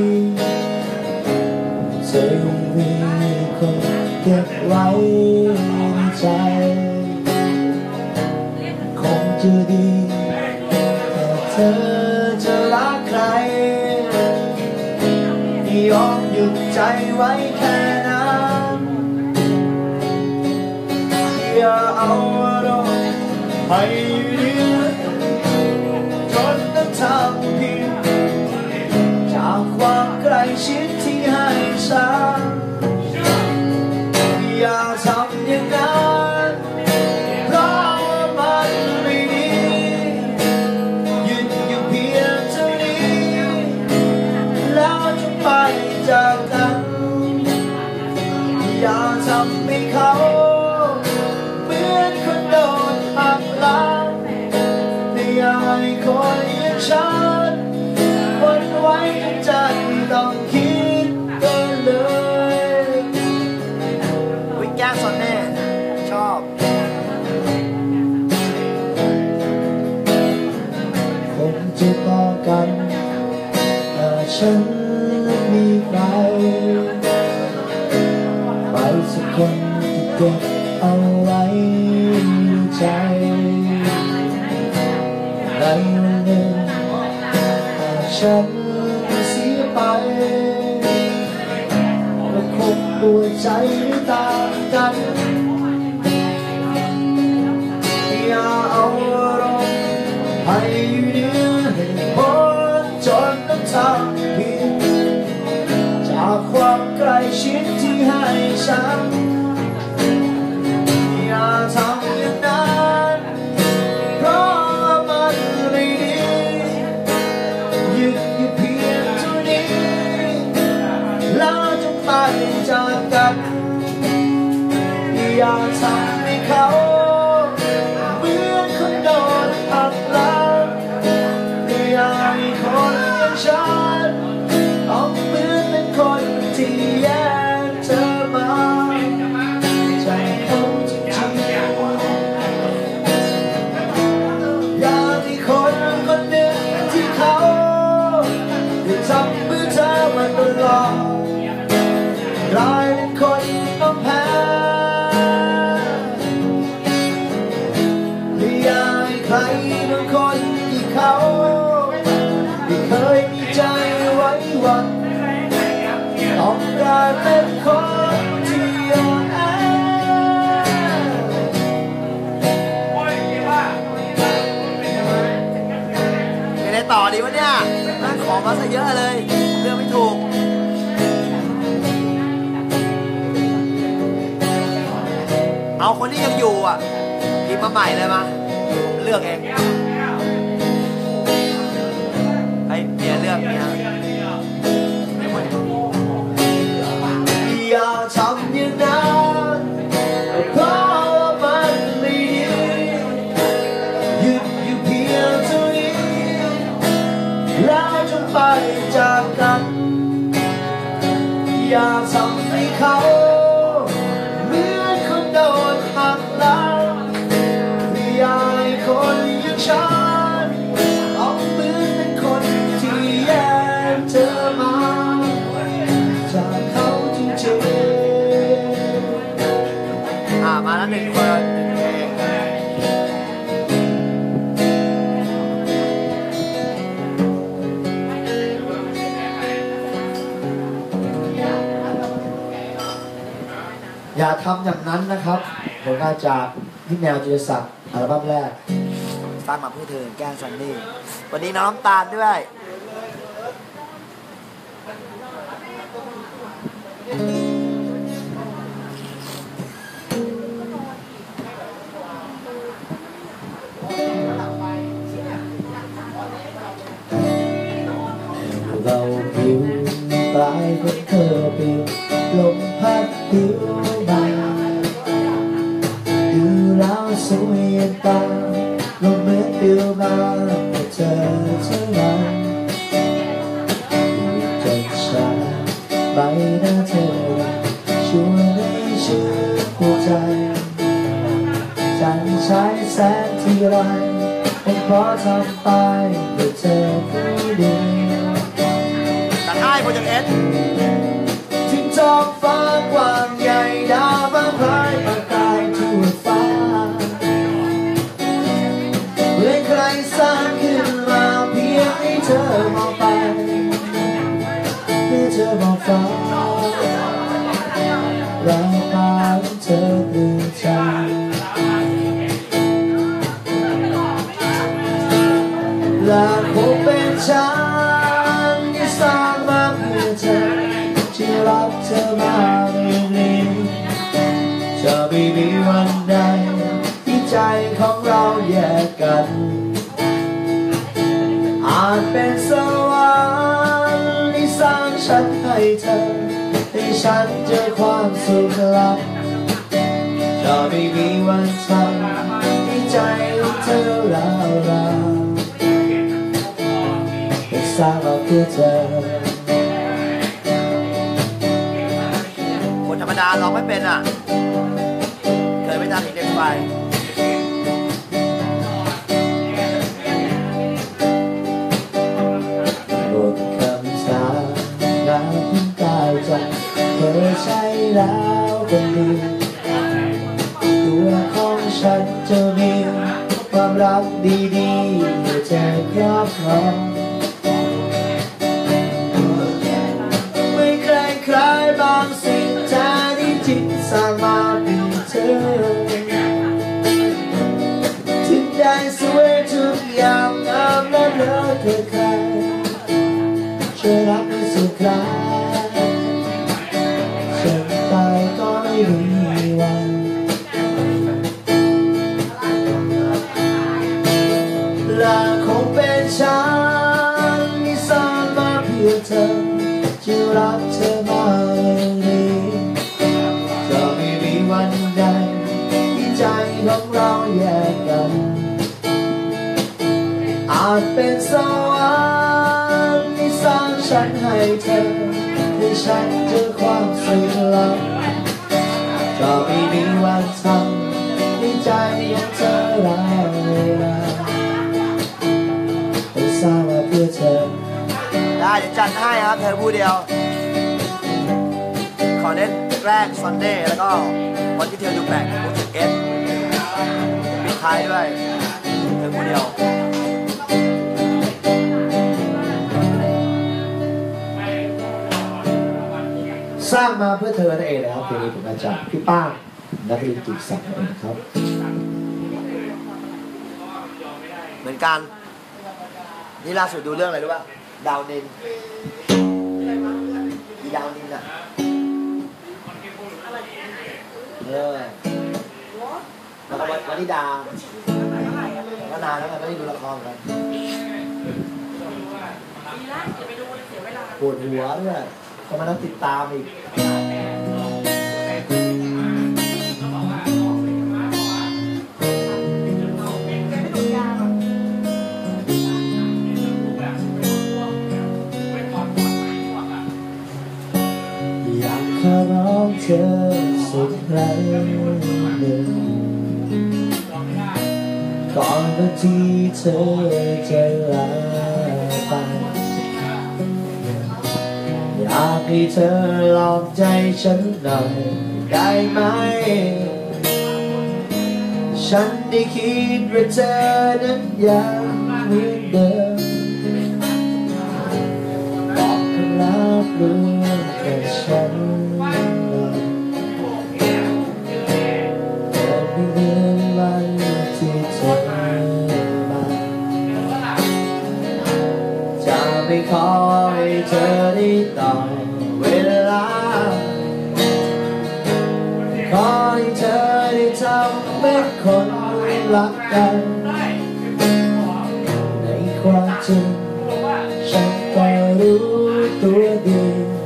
เธอยังมีคนเก็บไว้ในใจคงจะดีแต่เธอจะรักใครยอมหยุดใจไว้แค่นั้นอย่าเอาอารมณ์ให้ยืดจนต้องทำผิดจากความใกล้ชิดที่ให้ฉันอย่าทำอย่างนั้นเพราะมันไม่ดีหยุดอยู่เพียงเท่านี้แล้วจะไปจากกันอย่าทำให้เขาเหมือนคนโดนหักหลังอย่าให้คนอย่างฉันวันไว้ใจต้องคิดกันเลยวิแก้สอนแน่ชอบคงจะบอกกันแต่ฉันมีใครไปสักคนที่เก็บเอาไว้ในใจในวันหนึ่งฉันเสียไปและคงตัวใจไม่ต่างกันอย่าเอาอารมณ์ให้ยืนให้พ้นจนต้องทำผิดจากความใกล้ชิดที่ให้ฉันอย่าทำอย่างนั้นเพราะมันไม่ดีหยุดอยู่เพียงเท่านี้แล้วจะไปจากกันอย่าทำให้เขาเหมือนคนโดนหักหลังอย่าให้คนอย่างฉันต้องเหมือนเป็นคนที่แยกเธอมาใจเขาจริงๆอย่าที่คนคนหนึ่งที่เขาได้ทำเพื่อเธอมาตลอดกลายเป็นคนต้องแพ้ไม่อยากให้ใครบางคนที่เขาไม่เคยมีใจไว้วันต้องกลายเป็นคนที่อ่อนแอไม่ได้ต่อดีวะเนี่ยนั่งขอมาซะเยอะเลยเรื่องไม่ถูกเอาคนที่ยังอยู่อ่ะพิมพ์มาใหม่เลยมาเลือกเองไอ้เมียเลือกเมียอย่าทำอย่างนั้นเพราะมันไม่ดีหยุดอยู่เพียงเท่านี้แล้วจงไปจากกันอย่าทำให้เขาเหมือนคนโดนหักหลังไม่อยากให้คนอย่างฉันต้องเหมือนเป็นคนที่แย่งเธอมาจากเขาจริงๆมาแล้วหนึ่งคนอย่าทำอย่างนั้นนะครับผลงานจากพี่แมวจิรศักดิ์อัลบั้มแรกสร้างมาเพื่อเธอแก้ซันนี่วันนี้น้องน้ำตาลด้วยเราผิวปลายของเธอปิวลมพัดผิวใบดูแล้วสวยเย็นตาลมเหมือนปิวมาแต่เธอเท่านั้นจนฉันใบหน้าเธอชวนให้ชื่นหัวใจฉันใช้แสงที่ไรเป็นเพราะทำไปเพื่อเธอผู้เดียวตัดให้โปรเจกต์เอสทิ้งท้องฟ้ากว้างใหญ่ดาวบางพลายประกายทั่วฟ้าเมื่อใครสร้างขึ้นมาเพียงให้เธอมองไปเพื่อเธอมองฟ้าเราตาเธอตื่นใจและคงเป็นฉันที่สร้างมาเพื่อเธอที่รักเธอมาเรื่องนี้จะไม่มีวันใดที่ใจของเราแยกกันอาจเป็นสวรรค์ที่สร้างฉันให้เธอให้ฉันเจอความสุขลับจะไม่มีวันทำให้ใจของเธอร้าวรานสร้างมาเพื่อเธอคนธรรมดาร้องไม่เป็นอ่ะเคยไม่ทำอีกเด็กไปบทคำสาปน้ำพึ่งกายใจเธอใช่แล้วคนดีตัวของฉันจะมีความรักดีๆให้เธอครอบครองคล้ายบางสิ่งแท้ที่จิตสร้างมาเป็นเธอถึงได้สวยทุกอย่างงามและเลิศเกินใครช่วยรักให้สุดคราฉันตายก็ไม่มีวันและคงเป็นฉันที่สร้างมาเพื่อเธอจะรักเธอมาเลยจะไม่มีวันใดที่ใจของเราแยกกันอาจเป็นสวรรค์ที่สร้างฉันให้เธอให้ฉันเจอความสุขลับจะไม่มีวันทำให้ใจของเธอร้าวรานให้สร้างมาเพื่อเธอได้เดี๋ยวจัดให้ครับเธอผู้เดียวอเน้นแรกซันเดย์แล้วก็วันที่เที่ยวดูแปลกของภูเก็ตปิดท้ายด้วยเธอคนเดียวสร้างมาเพื่อเธอนั่นเองนะครับเพลงนี้ผมมาจากพี่ป้านักเรียนกิจศักดิ์เองครับเหมือนกันนี่ล่าสุดดูเรื่องอะไรรู้ป่ะดาวนินอีดาวนินอ่ะแล้วก็วันนิดาก็นานแล้วไงไม่ได้ดูละครกันปวดหัวด้วยก็มานั่งติดตามอีกอยากขอร้องเธอสักครั้งหนึ่งก่อนวันที่เธอจะลาไปอยากให้เธอลองใจฉันหน่อยได้ไหมฉันได้คิดว่าเธอนั้นยังเหมือนเดิมบอกคำรับรู้กับฉันหน่อยเกิดไม่เหมือนวันที่เธอมาจะไม่ขอให้เธอได้ต่อเวลาขอให้เธอได้ทำเป็นคนรักกันในความจริงฉันก็รู้ตัวดี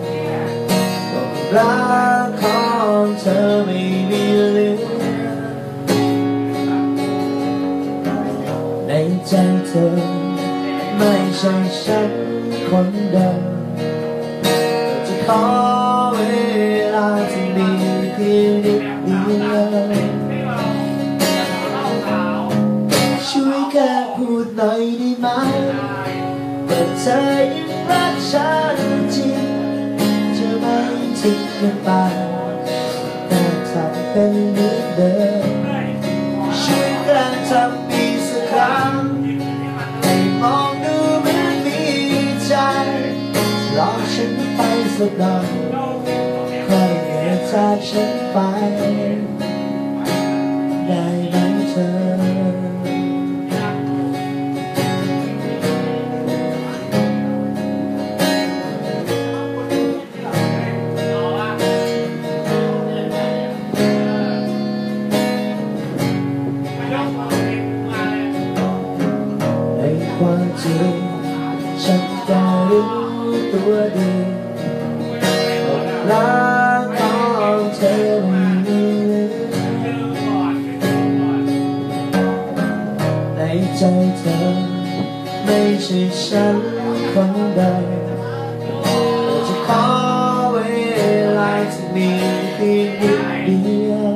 ว่ารักของเธอไม่มีเหลือในใจเธอไม่ใช่ฉันคนเดิมจะขอเวลาที่มีเพียงนิดเดียวช่วยแค่พูดหน่อยได้ไหมว่าเธอยังรักฉันจริงจะไม่ทิ้งกันไปแต่ทำเป็นเหมือนเดิมช่วยแค่ทำอีกสักครั้งให้มองดูเหมือนมีใจลองฉันไปสักหน่อยค่อยเหนื่อยจากฉันไปได้ไหมเธอความจริงฉันก็รู้ตัวดีรักของเธอไม่มีในใจเธอไม่ใช่ฉันคนเดิมแต่จะขอเวลาที่มีเพียงนิดเดียว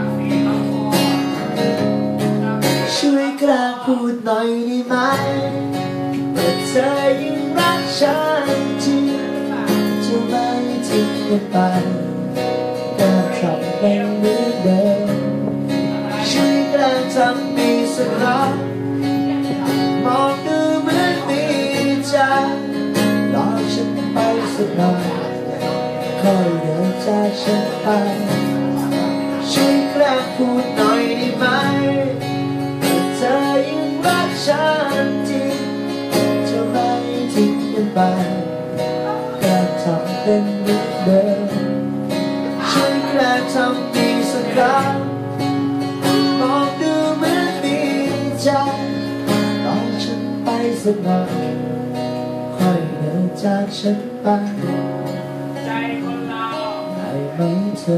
ช่วยกล้าพูดหน่อยได้ไหมว่าเธอยังรักฉันจริงจะไม่ทิ้งกันไปก็ทำเป็นเหมือนเดิมช่วยกล้าทำอีกสักครั้งมองดูเหมือนมีใจรอฉันไปสักหน่อยค่อยเดินจากฉันไปช่วยกล้าพูดหน่อยได้ไหมเธอยังรักฉันจริงจะไม่ทิ้งกันไปก็ทำเป็นเหมือนเดิมช่วยแค่ทำอีกสักครั้งมองดูเหมือนมีใจลองฉันไปสักหน่อยค่อยเดินจากฉันไปใจคนเราได้ไหมเธอ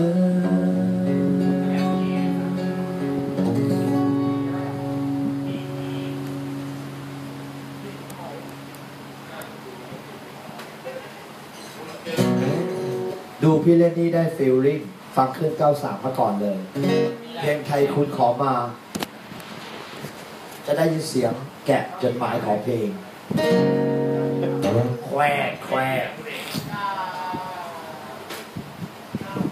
ดูพี่เล่นนี่ได้ฟีลลิ่งฟังเครื่อง93มาก่อนเลยเพลงไทยคุณขอมาจะได้ยินเสียงแกะจดหมายของเพลงแควกแควก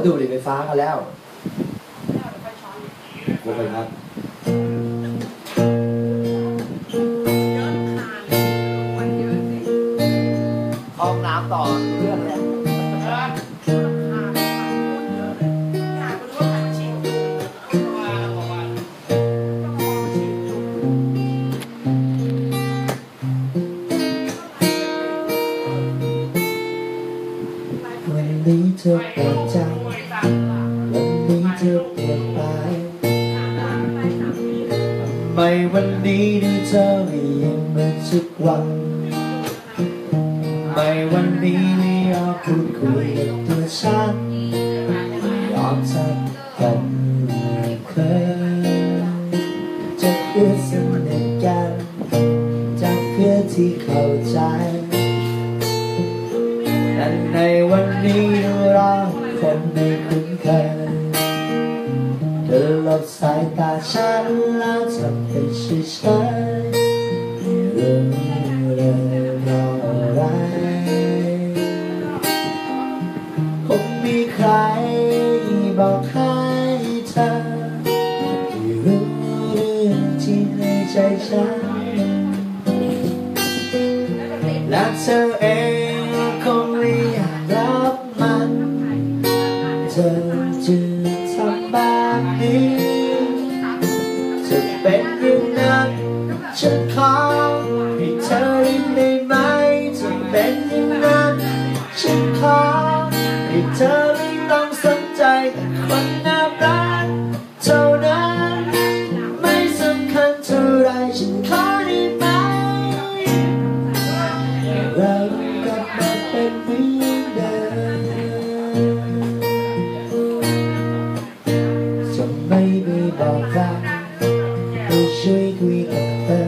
ดูดบุหรี่ไฟฟ้ากันแล้วโอเคครับห้องน้ำต่อเรื่องเนี่ยวันนี้เธอเปลี่ยนใจวันนี้เธอเปลี่ยนไปทำไมวันนี้ดูเธอไม่ยิ้มเหมือนทุกวันทำไมวันนี้ไม่ยอมพูดคุยกับตัวฉันไม่ยอมทักกันเคยจะเพื่อนสนิทกันจากเพื่อนที่เข้าใจแต่ในวันนี้เราคนไม่คุ้นเคยเธอหลบสายตาฉันแล้วทำเป็นเฉยๆไม่รู้เลยเพราะอะไรคงมีใครบอกให้เธอไม่รู้เรื่องที่ในใจฉันและเธอเองคงไม่อยากรับมันเธอจึงทำแบบนี้จะเป็นอย่างนั้นฉันขอให้เธอได้ไหมจะเป็นอย่างนั้นฉันขอให้เธอไม่ต้องสนใจแต่คนน่ารักเท่านั้นไม่สำคัญเท่าไรฉันขอได้ไหมเรากลับมาเป็นเหมือนเดิมจะไม่บอกรักให้ช่วยคุยกับเธอ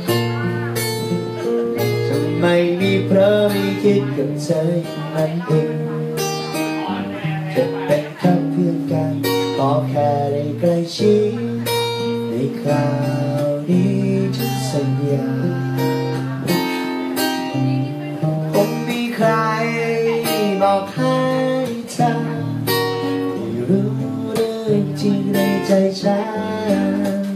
จะไม่มีเพราะไม่คิดกับเธอมันเองจะเป็นแค่เพื่อนกันขอแค่ได้ใกล้ชิดในคราวนี้ฉันสัญญาคงมีใครบอกให้เธอไม่รู้เรื่องจริงในใจฉัน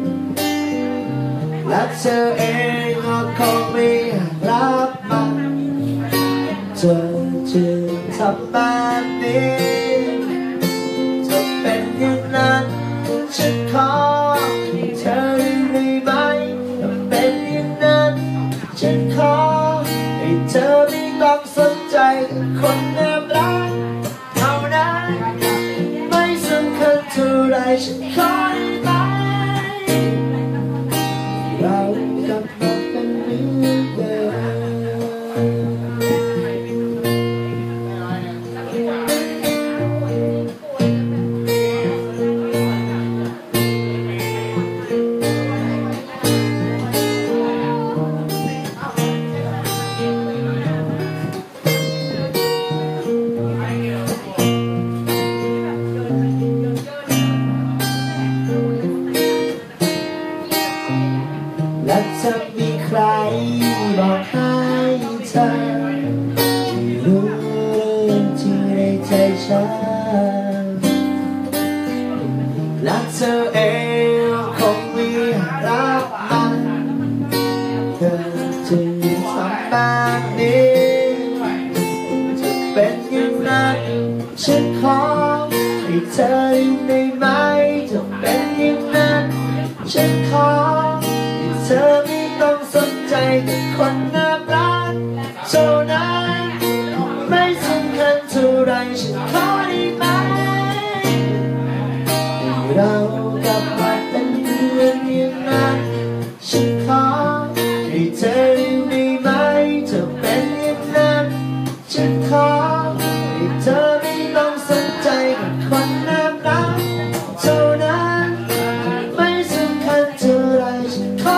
และเธอเองก็คงไม่อยากรับมันเธอจึงทำแบบนี้จะเป็นอย่างนั้นฉันขอให้เธอได้ไหมจะเป็นอย่างนั้นฉันขอให้เธอไม่ต้องสนใจคนน่ารักเท่านั้นไม่สำคัญเท่าไรฉันขอได้ไหมเรากลับมาเป็นเหมือนเดิมและจะมีใครบอกให้เธอไม่รู้เรื่องที่ในใจฉันและเธอเองคงไม่อยากรับมันเธอจึงทำแบบนี้จะเป็นอย่างนั้นฉันขอให้เธอได้ไหมจะเป็นอย่างนั้นฉันขอเธอไม่ต้องสนใจแต่คนน่ารักเท่านั้นไม่สำคัญเท่าไรฉันขอได้ไหมให้เรากลับมาเป็นเพื่อนอย่างนั้นฉันขอให้เธอได้ไหมจะเป็นอย่างนั้นฉันขอให้เธอไม่ต้องสนใจแต่คนน่ารักเท่านั้นไม่สำคัญเท่าไรฉันขอ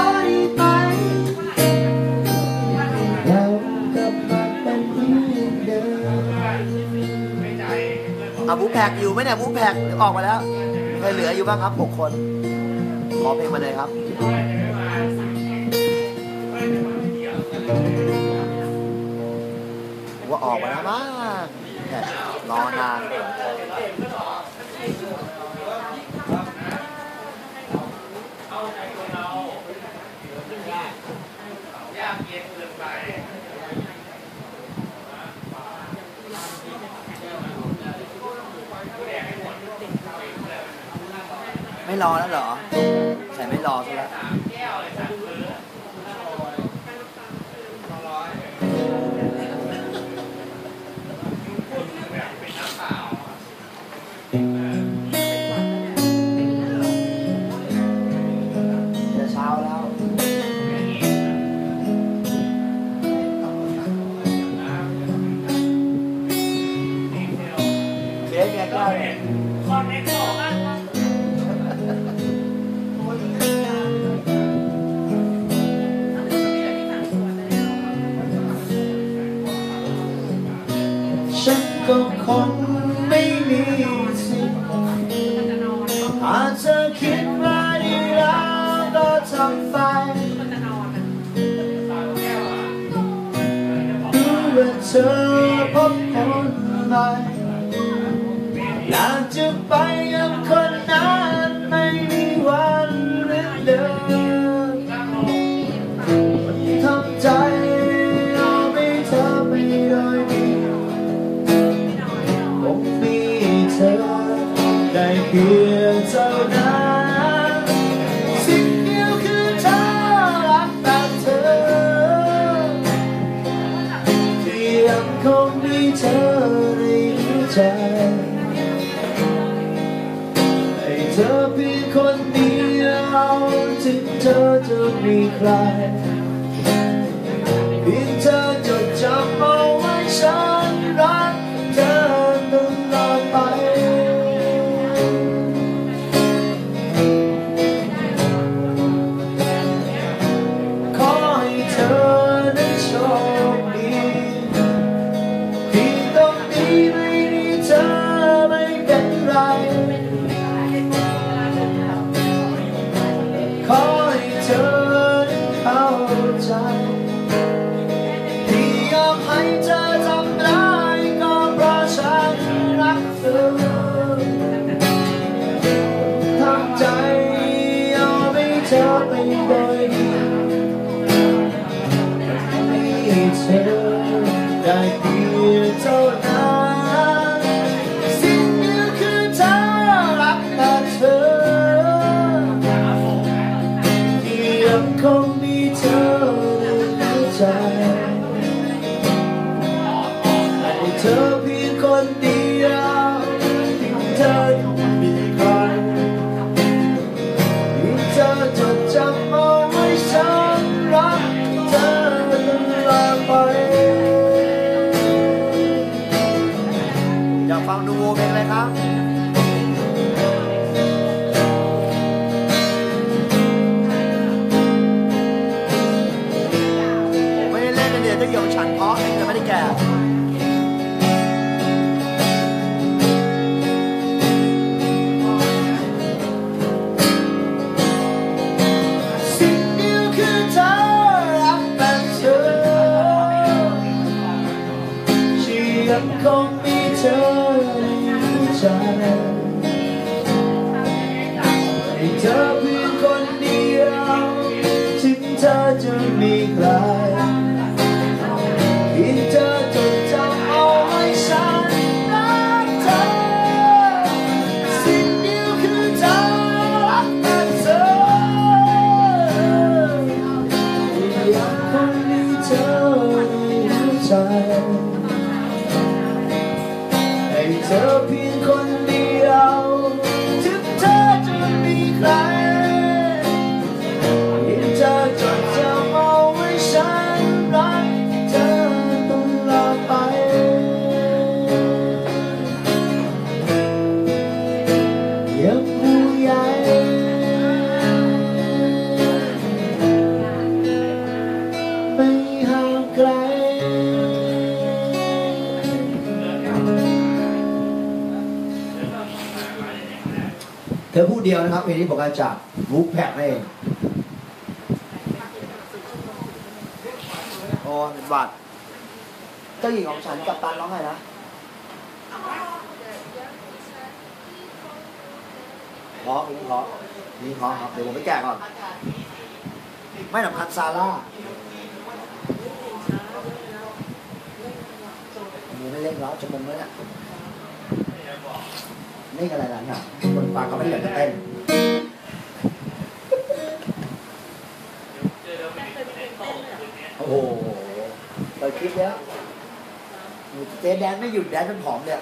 บูแพกอยู่ไหมเนี่ยบูแพกออกมาแล้วเคยเหลืออยู่บ้างครับ6 คนขอเพลงมาเลยครับว่าออกมาแล้วมั้งรอนานไม่รอแล้วเหรอใส่ไม่รอซะแล้วจะเช้าแล้วเค้กแกก็ฉันก็คงไม่มีสิทธิ์หากเธอคิดว่าดีแล้วก็ทำไปดูว่าเธอพบคนใหม่อยากจะไปกับคนนั้นไม่มีวันเลือกเดินทำใจเอาไม่เธอไปโดยดีคงมีเธอได้เพียงเท่านั้นสิ่งเดียวคือเธอรักแต่เธอที่ยังคงมีเธอในหัวใจให้เธอเพียงคนเดียวถึงเธอจะมีใครเพียงเธอจดจำเอาไว้ฉันรักเธอตลอดไปขอให้เธอนั้นโชคดีที่ตรงนี้ไม่มีเธอไม่เป็นไรขอให้เธอนั้นเข้าใจที่ยอมให้เธอทำร้ายก็เพราะฉันรักเธอทำใจเอาไม่เธอไปโดยดีให้เธอได้เพียงเท่านั้นสิ่งเดียวคือเธอรักแต่เธอที่ยังคงมีเธอในหัวใจให้เธอเพียงคนเดียวที่เธอยังมีใครที่เธอจดจำเอาไว้ฉันรักเธอตลอดไปอยากฟังดูโวเพลงอะไรครับผมไม่ได้เล่นกันเดี๋ยวจะหยงฉันเพราะจะไม่ได้แก่สิ่งเดียวคือเธอรักแต่เธอที่ยังคงมีเธอในหัวใจให้เธอเพียงคนเดียวถึงเธอจะมีใครที่เธอจดจำเอาไว้ฉันรักเธอสิ่งเดียวคือเธอรักแต่เธอที่ยังคงมีเธอในหัวใจให้เธอเพียงคนเดียวถึงเธอจะมีใครที่เธอจดจำเอาไว้ฉันรักเธอตลอดไปยังผู้ใหญ่ไม่ห่างไกลเธอผู้เดียวนะครับเพลงนี้บอกมาจากวูฟแพ็คนั่นเองโอ้เป็นบาทเจ้าหญิงของฉันกับตันร้องไงนะเพราะเพราะนี่เพราะครับเดี๋ยวผมไปแกะก่อนไม่สำคัญซาร่ามีไม่เล่นร้อยชั่วโมงแล้วเนี่ยนี่อะไรล่ะเนี่ยคนฟังเขาไม่อยากจะเต้นเจ๊เจ๊แดนไม่หยุดแดนจนผอมเลย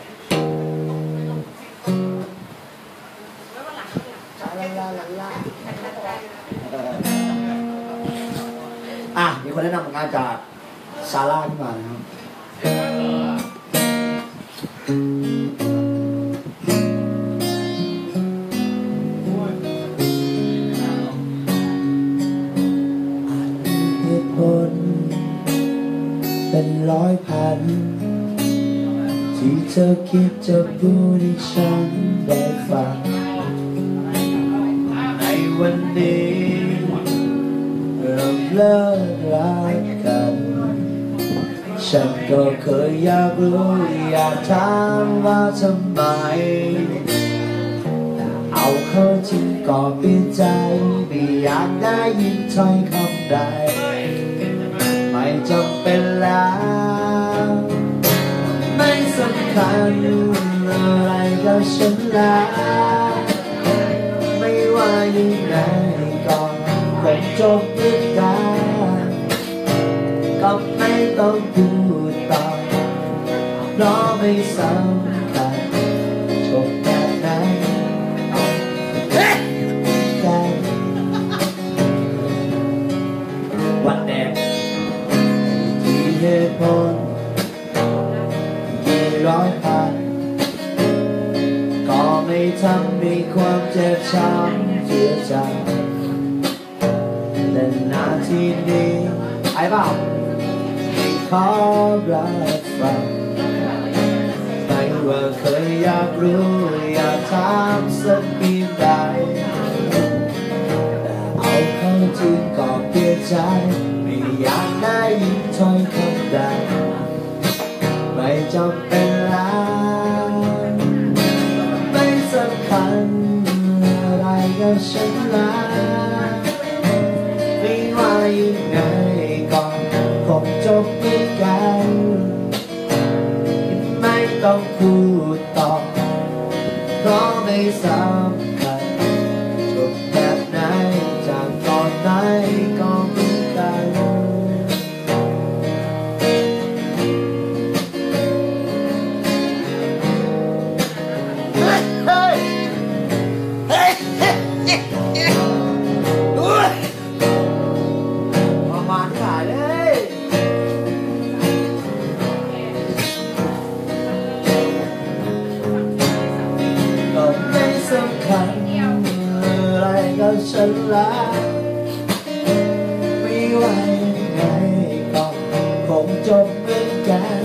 มีคนแนะนำงานจากซาร่าขึ้นมานะครับเหตุผลเป็นร้อยพันที่เธอคิดจะพูดให้ฉันได้ฟังในวันนี้เราเลิกรักกันฉันก็เคยอยากรู้อยากถามว่าทำไมเอาเข้าจริงก็เปลี่ยนใจไม่อยากได้ยินถ้อยคำใดไม่จำเป็นแล้วไม่สำคัญอะไรกับฉันแล้วไม่ว่ายังไงก็คงจบด้วยกันก็ไม่ต้องพูดต่อเพราะไม่สำคัญจบแบบไหนกันวันแดงที่เหตุผลกี่ร้อยพันก็ไม่ทำให้ความเจ็บช้ำเสียใจแต่นาทีนี้ไอ้เปล่าขอรับฟังไม่ว่าเคยอยากรู้อยากถามสักเพียงใดแต่เอาเข้าจริงก็เปลี่ยนใจไม่อยากได้ยินถ้อยคำใดไม่จำเป็นแล้วไม่สำคัญอะไรกับฉันแล้วไม่ว่ายังไงก็คงจบด้วยกันไม่ต้องพูดต่อเพราะไม่สำคัญจบแบบไหนจากตอนไหนก็เหมือนกันฉันรักไม่ว่ายังไงก็คงจบเหมือนกัน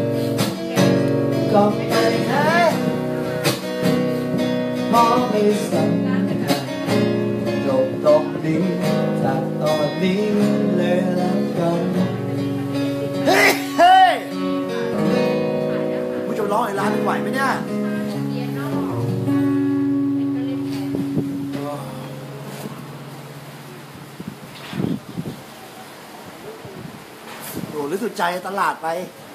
ก็ไม่ให้เพราะไม่สำคัญจบตรงนี้จากตอนนี้เลยแล้วกันเฮ้ยเฮ้ยผู้ชมร้องอีกร้านหนึ่งไหวไหมเนี่ยหรือสุดใจตลาดไป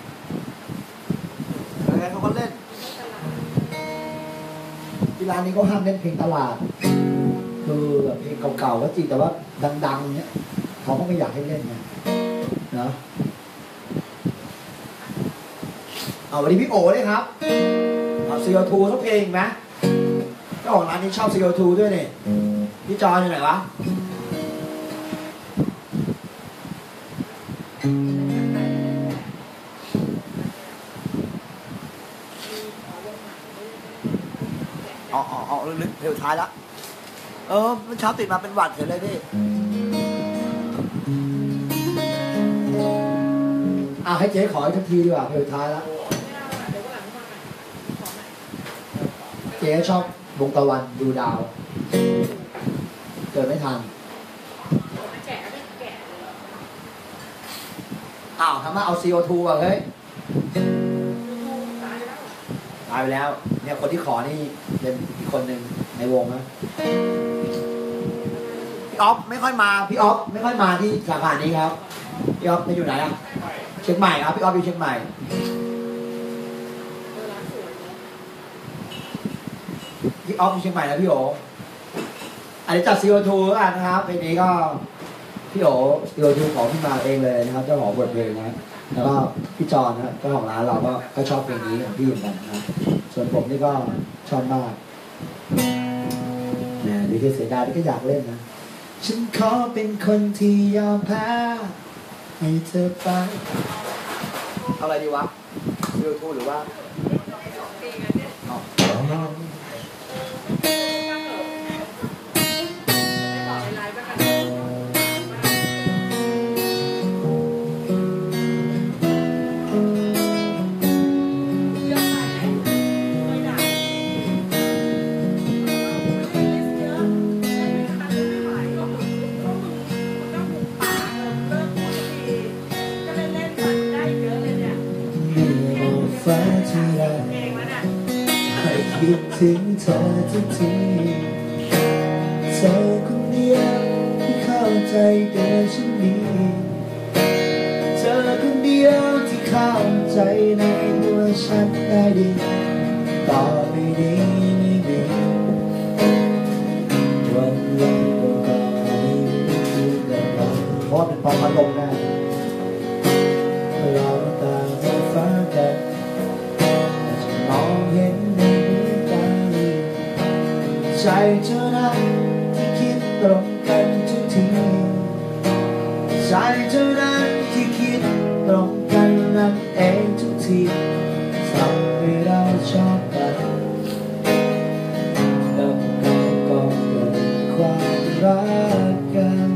ยังไงเขาก็เล่นที่ร้านนี้ก็ห้ามเล่นเพลงตลาดคือแบบเพลงเก่าๆก็จริงแต่ว่าดังๆเนี้ยเขาก็ไม่อยากให้เล่นไงเนาะเอาวันนี้พี่โอ๋เลยครับเอาCO2สักเพลงไหมเจ้าของร้านนี้ชอบCO2ด้วยเนี่ยพี่จอนอยู่ไหนวะลึกๆเพลงท้ายแล้วมันเช้าติดมาเป็นหวัดเฉยเลยพี่ให้เจ๊ขออีกทีดีกว่าเพลงท้ายแล้วเจ๊ชอบวงตะวันดูดาวเกิดไม่ทันทำมาเอา CO2 อ่ะเฮ้ยตายไปแล้วเนี่ยคนที่ขอนี่เป็นอีกคนหนึ่งในวงนะพี่อ๊อฟไม่ค่อยมาพี่อ๊อฟไม่ค่อยมาที่สาขานี้ครับพี่อ๊อฟไม่อยู่ไหนอ่ะเชียงใหม่ครับพี่อ๊อฟอยู่เชียงใหม่พี่อ๊อฟอยู่เชียงใหม่นะพี่โออันนี้จัด CO2 นะครับเพลงนี้ก็พี่โอ CO2 ขอขึ้นมาเองเลยนะครับเจ้าของบทเพลงนะแล้วก็พี่จอนนะเจ้าของร้านเราก็ชอบเพลงนี้ของพี่เหมือนกันนะส่วนผมนี่ก็ชอบมากเนี่ยดีที่เสียดายที่ก็อยากเล่นนะฉันขอเป็นคนที่ยอมแพ้ให้เธอไปเอาอะไรดีวะยูทูบหรือว่าฟ้าที่รักให้คิดถึงเธอทุกทีเธอคนเดียวที่เข้าใจตัวฉันดีเธอคนเดียวที่เข้าใจในตัวฉันได้ดีต่อไปนี้ไม่มีวันไหนก็ขอให้มีคืนกันเพราะเป็นปอมพัดลมแน่เราต่างจากฟ้ากันมองเห็นในดวงใจใจเธอนั้นที่คิดตรงกันทุกทีใจเธอนั้นที่คิดตรงกันนั่นเองทุกทีทำให้เราชอบกันแล้วก็เกิดความรักกัน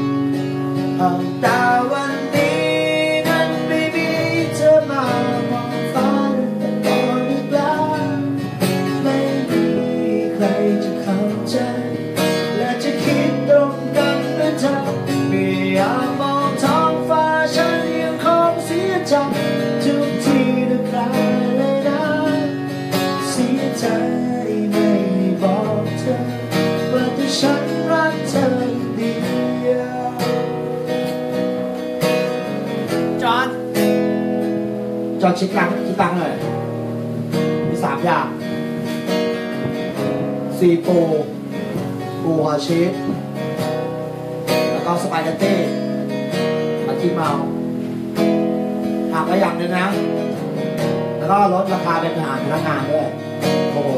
แต่วันนี้นั้นไม่มีเธอมามองฟ้าแต่ตอนนี้กลางไม่มีใครจะเข้าใจและจะคิดตรงกันเหมือนเธอไม่อยากมองท้องฟ้าฉันยังคงเสียใจทุกทีทุกคราเลยนะเสียใจไม่บอกเธอว่าที่ฉันรักเธอเดียวจอนชิดตังเลยมี3 อย่างซีปูหัวชีสแล้วก็สไปเกตตี้มาจิ้มเมาหักไปอย่างหนึ่งนะแล้วก็ลดราคาเป็นอาหารพนักงานด้วยโอ้โห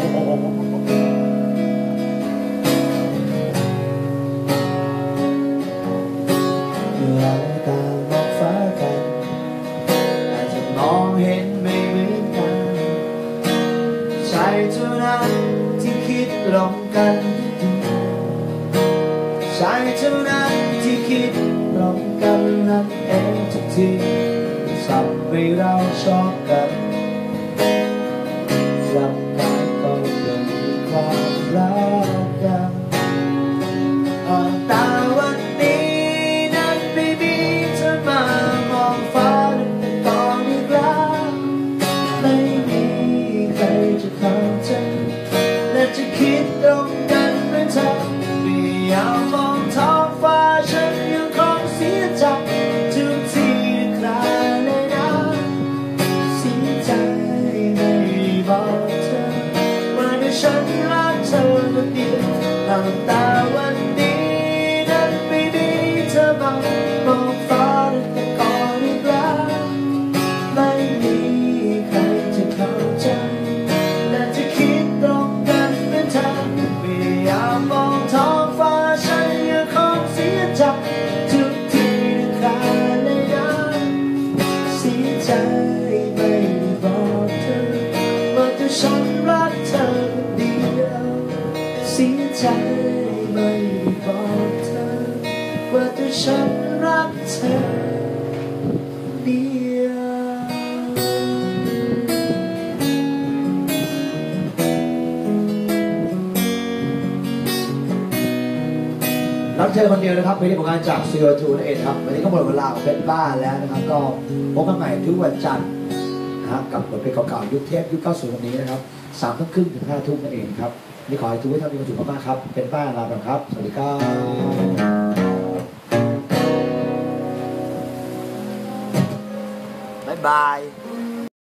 เราต่างมองฟ้ากันแต่จะมองเห็นไม่เหมือนกันใจเท่านั้นที่คิดตรงกันใจเท่านั้นที่คิดตรงกันนั่นเองทุกทีทำให้เราชอบกันร่างกายก็เกิดความรักกันแต่วันนี้นั้นไม่มีเธอมามองฟ้าแต่ตอนนี้กลางไม่มีใครจะเข้าใจและจะคิดตรงกันเหมือนเธอไม่อยากมองท้องฟ้าฉันยังคงเสียใจทุกทีคราเลยนะเสียใจไม่บอกเธอว่าที่ฉันรักเธอคนเดียวแต่วันนี้นั้นไม่มีเธอมองฟ้าแต่ก่อนอีกแล้วไม่มีใครจะเข้าใจและจะคิดตรงกันเหมือนเธอไม่อยากมองท้องฟ้าฉันยังคงเสียใจทุกทีคราเลยนะเสียใจไม่บอกเธอว่าที่ฉันรักเธอคนเดียวเสียใจไม่บอกเธอว่าที่ฉันรักเธอคนเดียวรักเธอคนเดียวนะครับเพลงที่ผลงานจาก CO2 นั่นเองครับวันนี้ก็หมดเวลาของเป็นบ้าแล้วนะครับก็พบกันใหม่ทุกวันจันทร์นะครับกับบทเพลงเก่าๆยุคเทปยุค 90 วันนี้นะครับ 3 ทุ่มครึ่งถึง 5 ทุ่มนั่นเองครับนี่ขอให้ทุกท่านมีความสุขมากๆครับเป็นบ้าลาไปครับสวัสดีครับบ๊ายบาย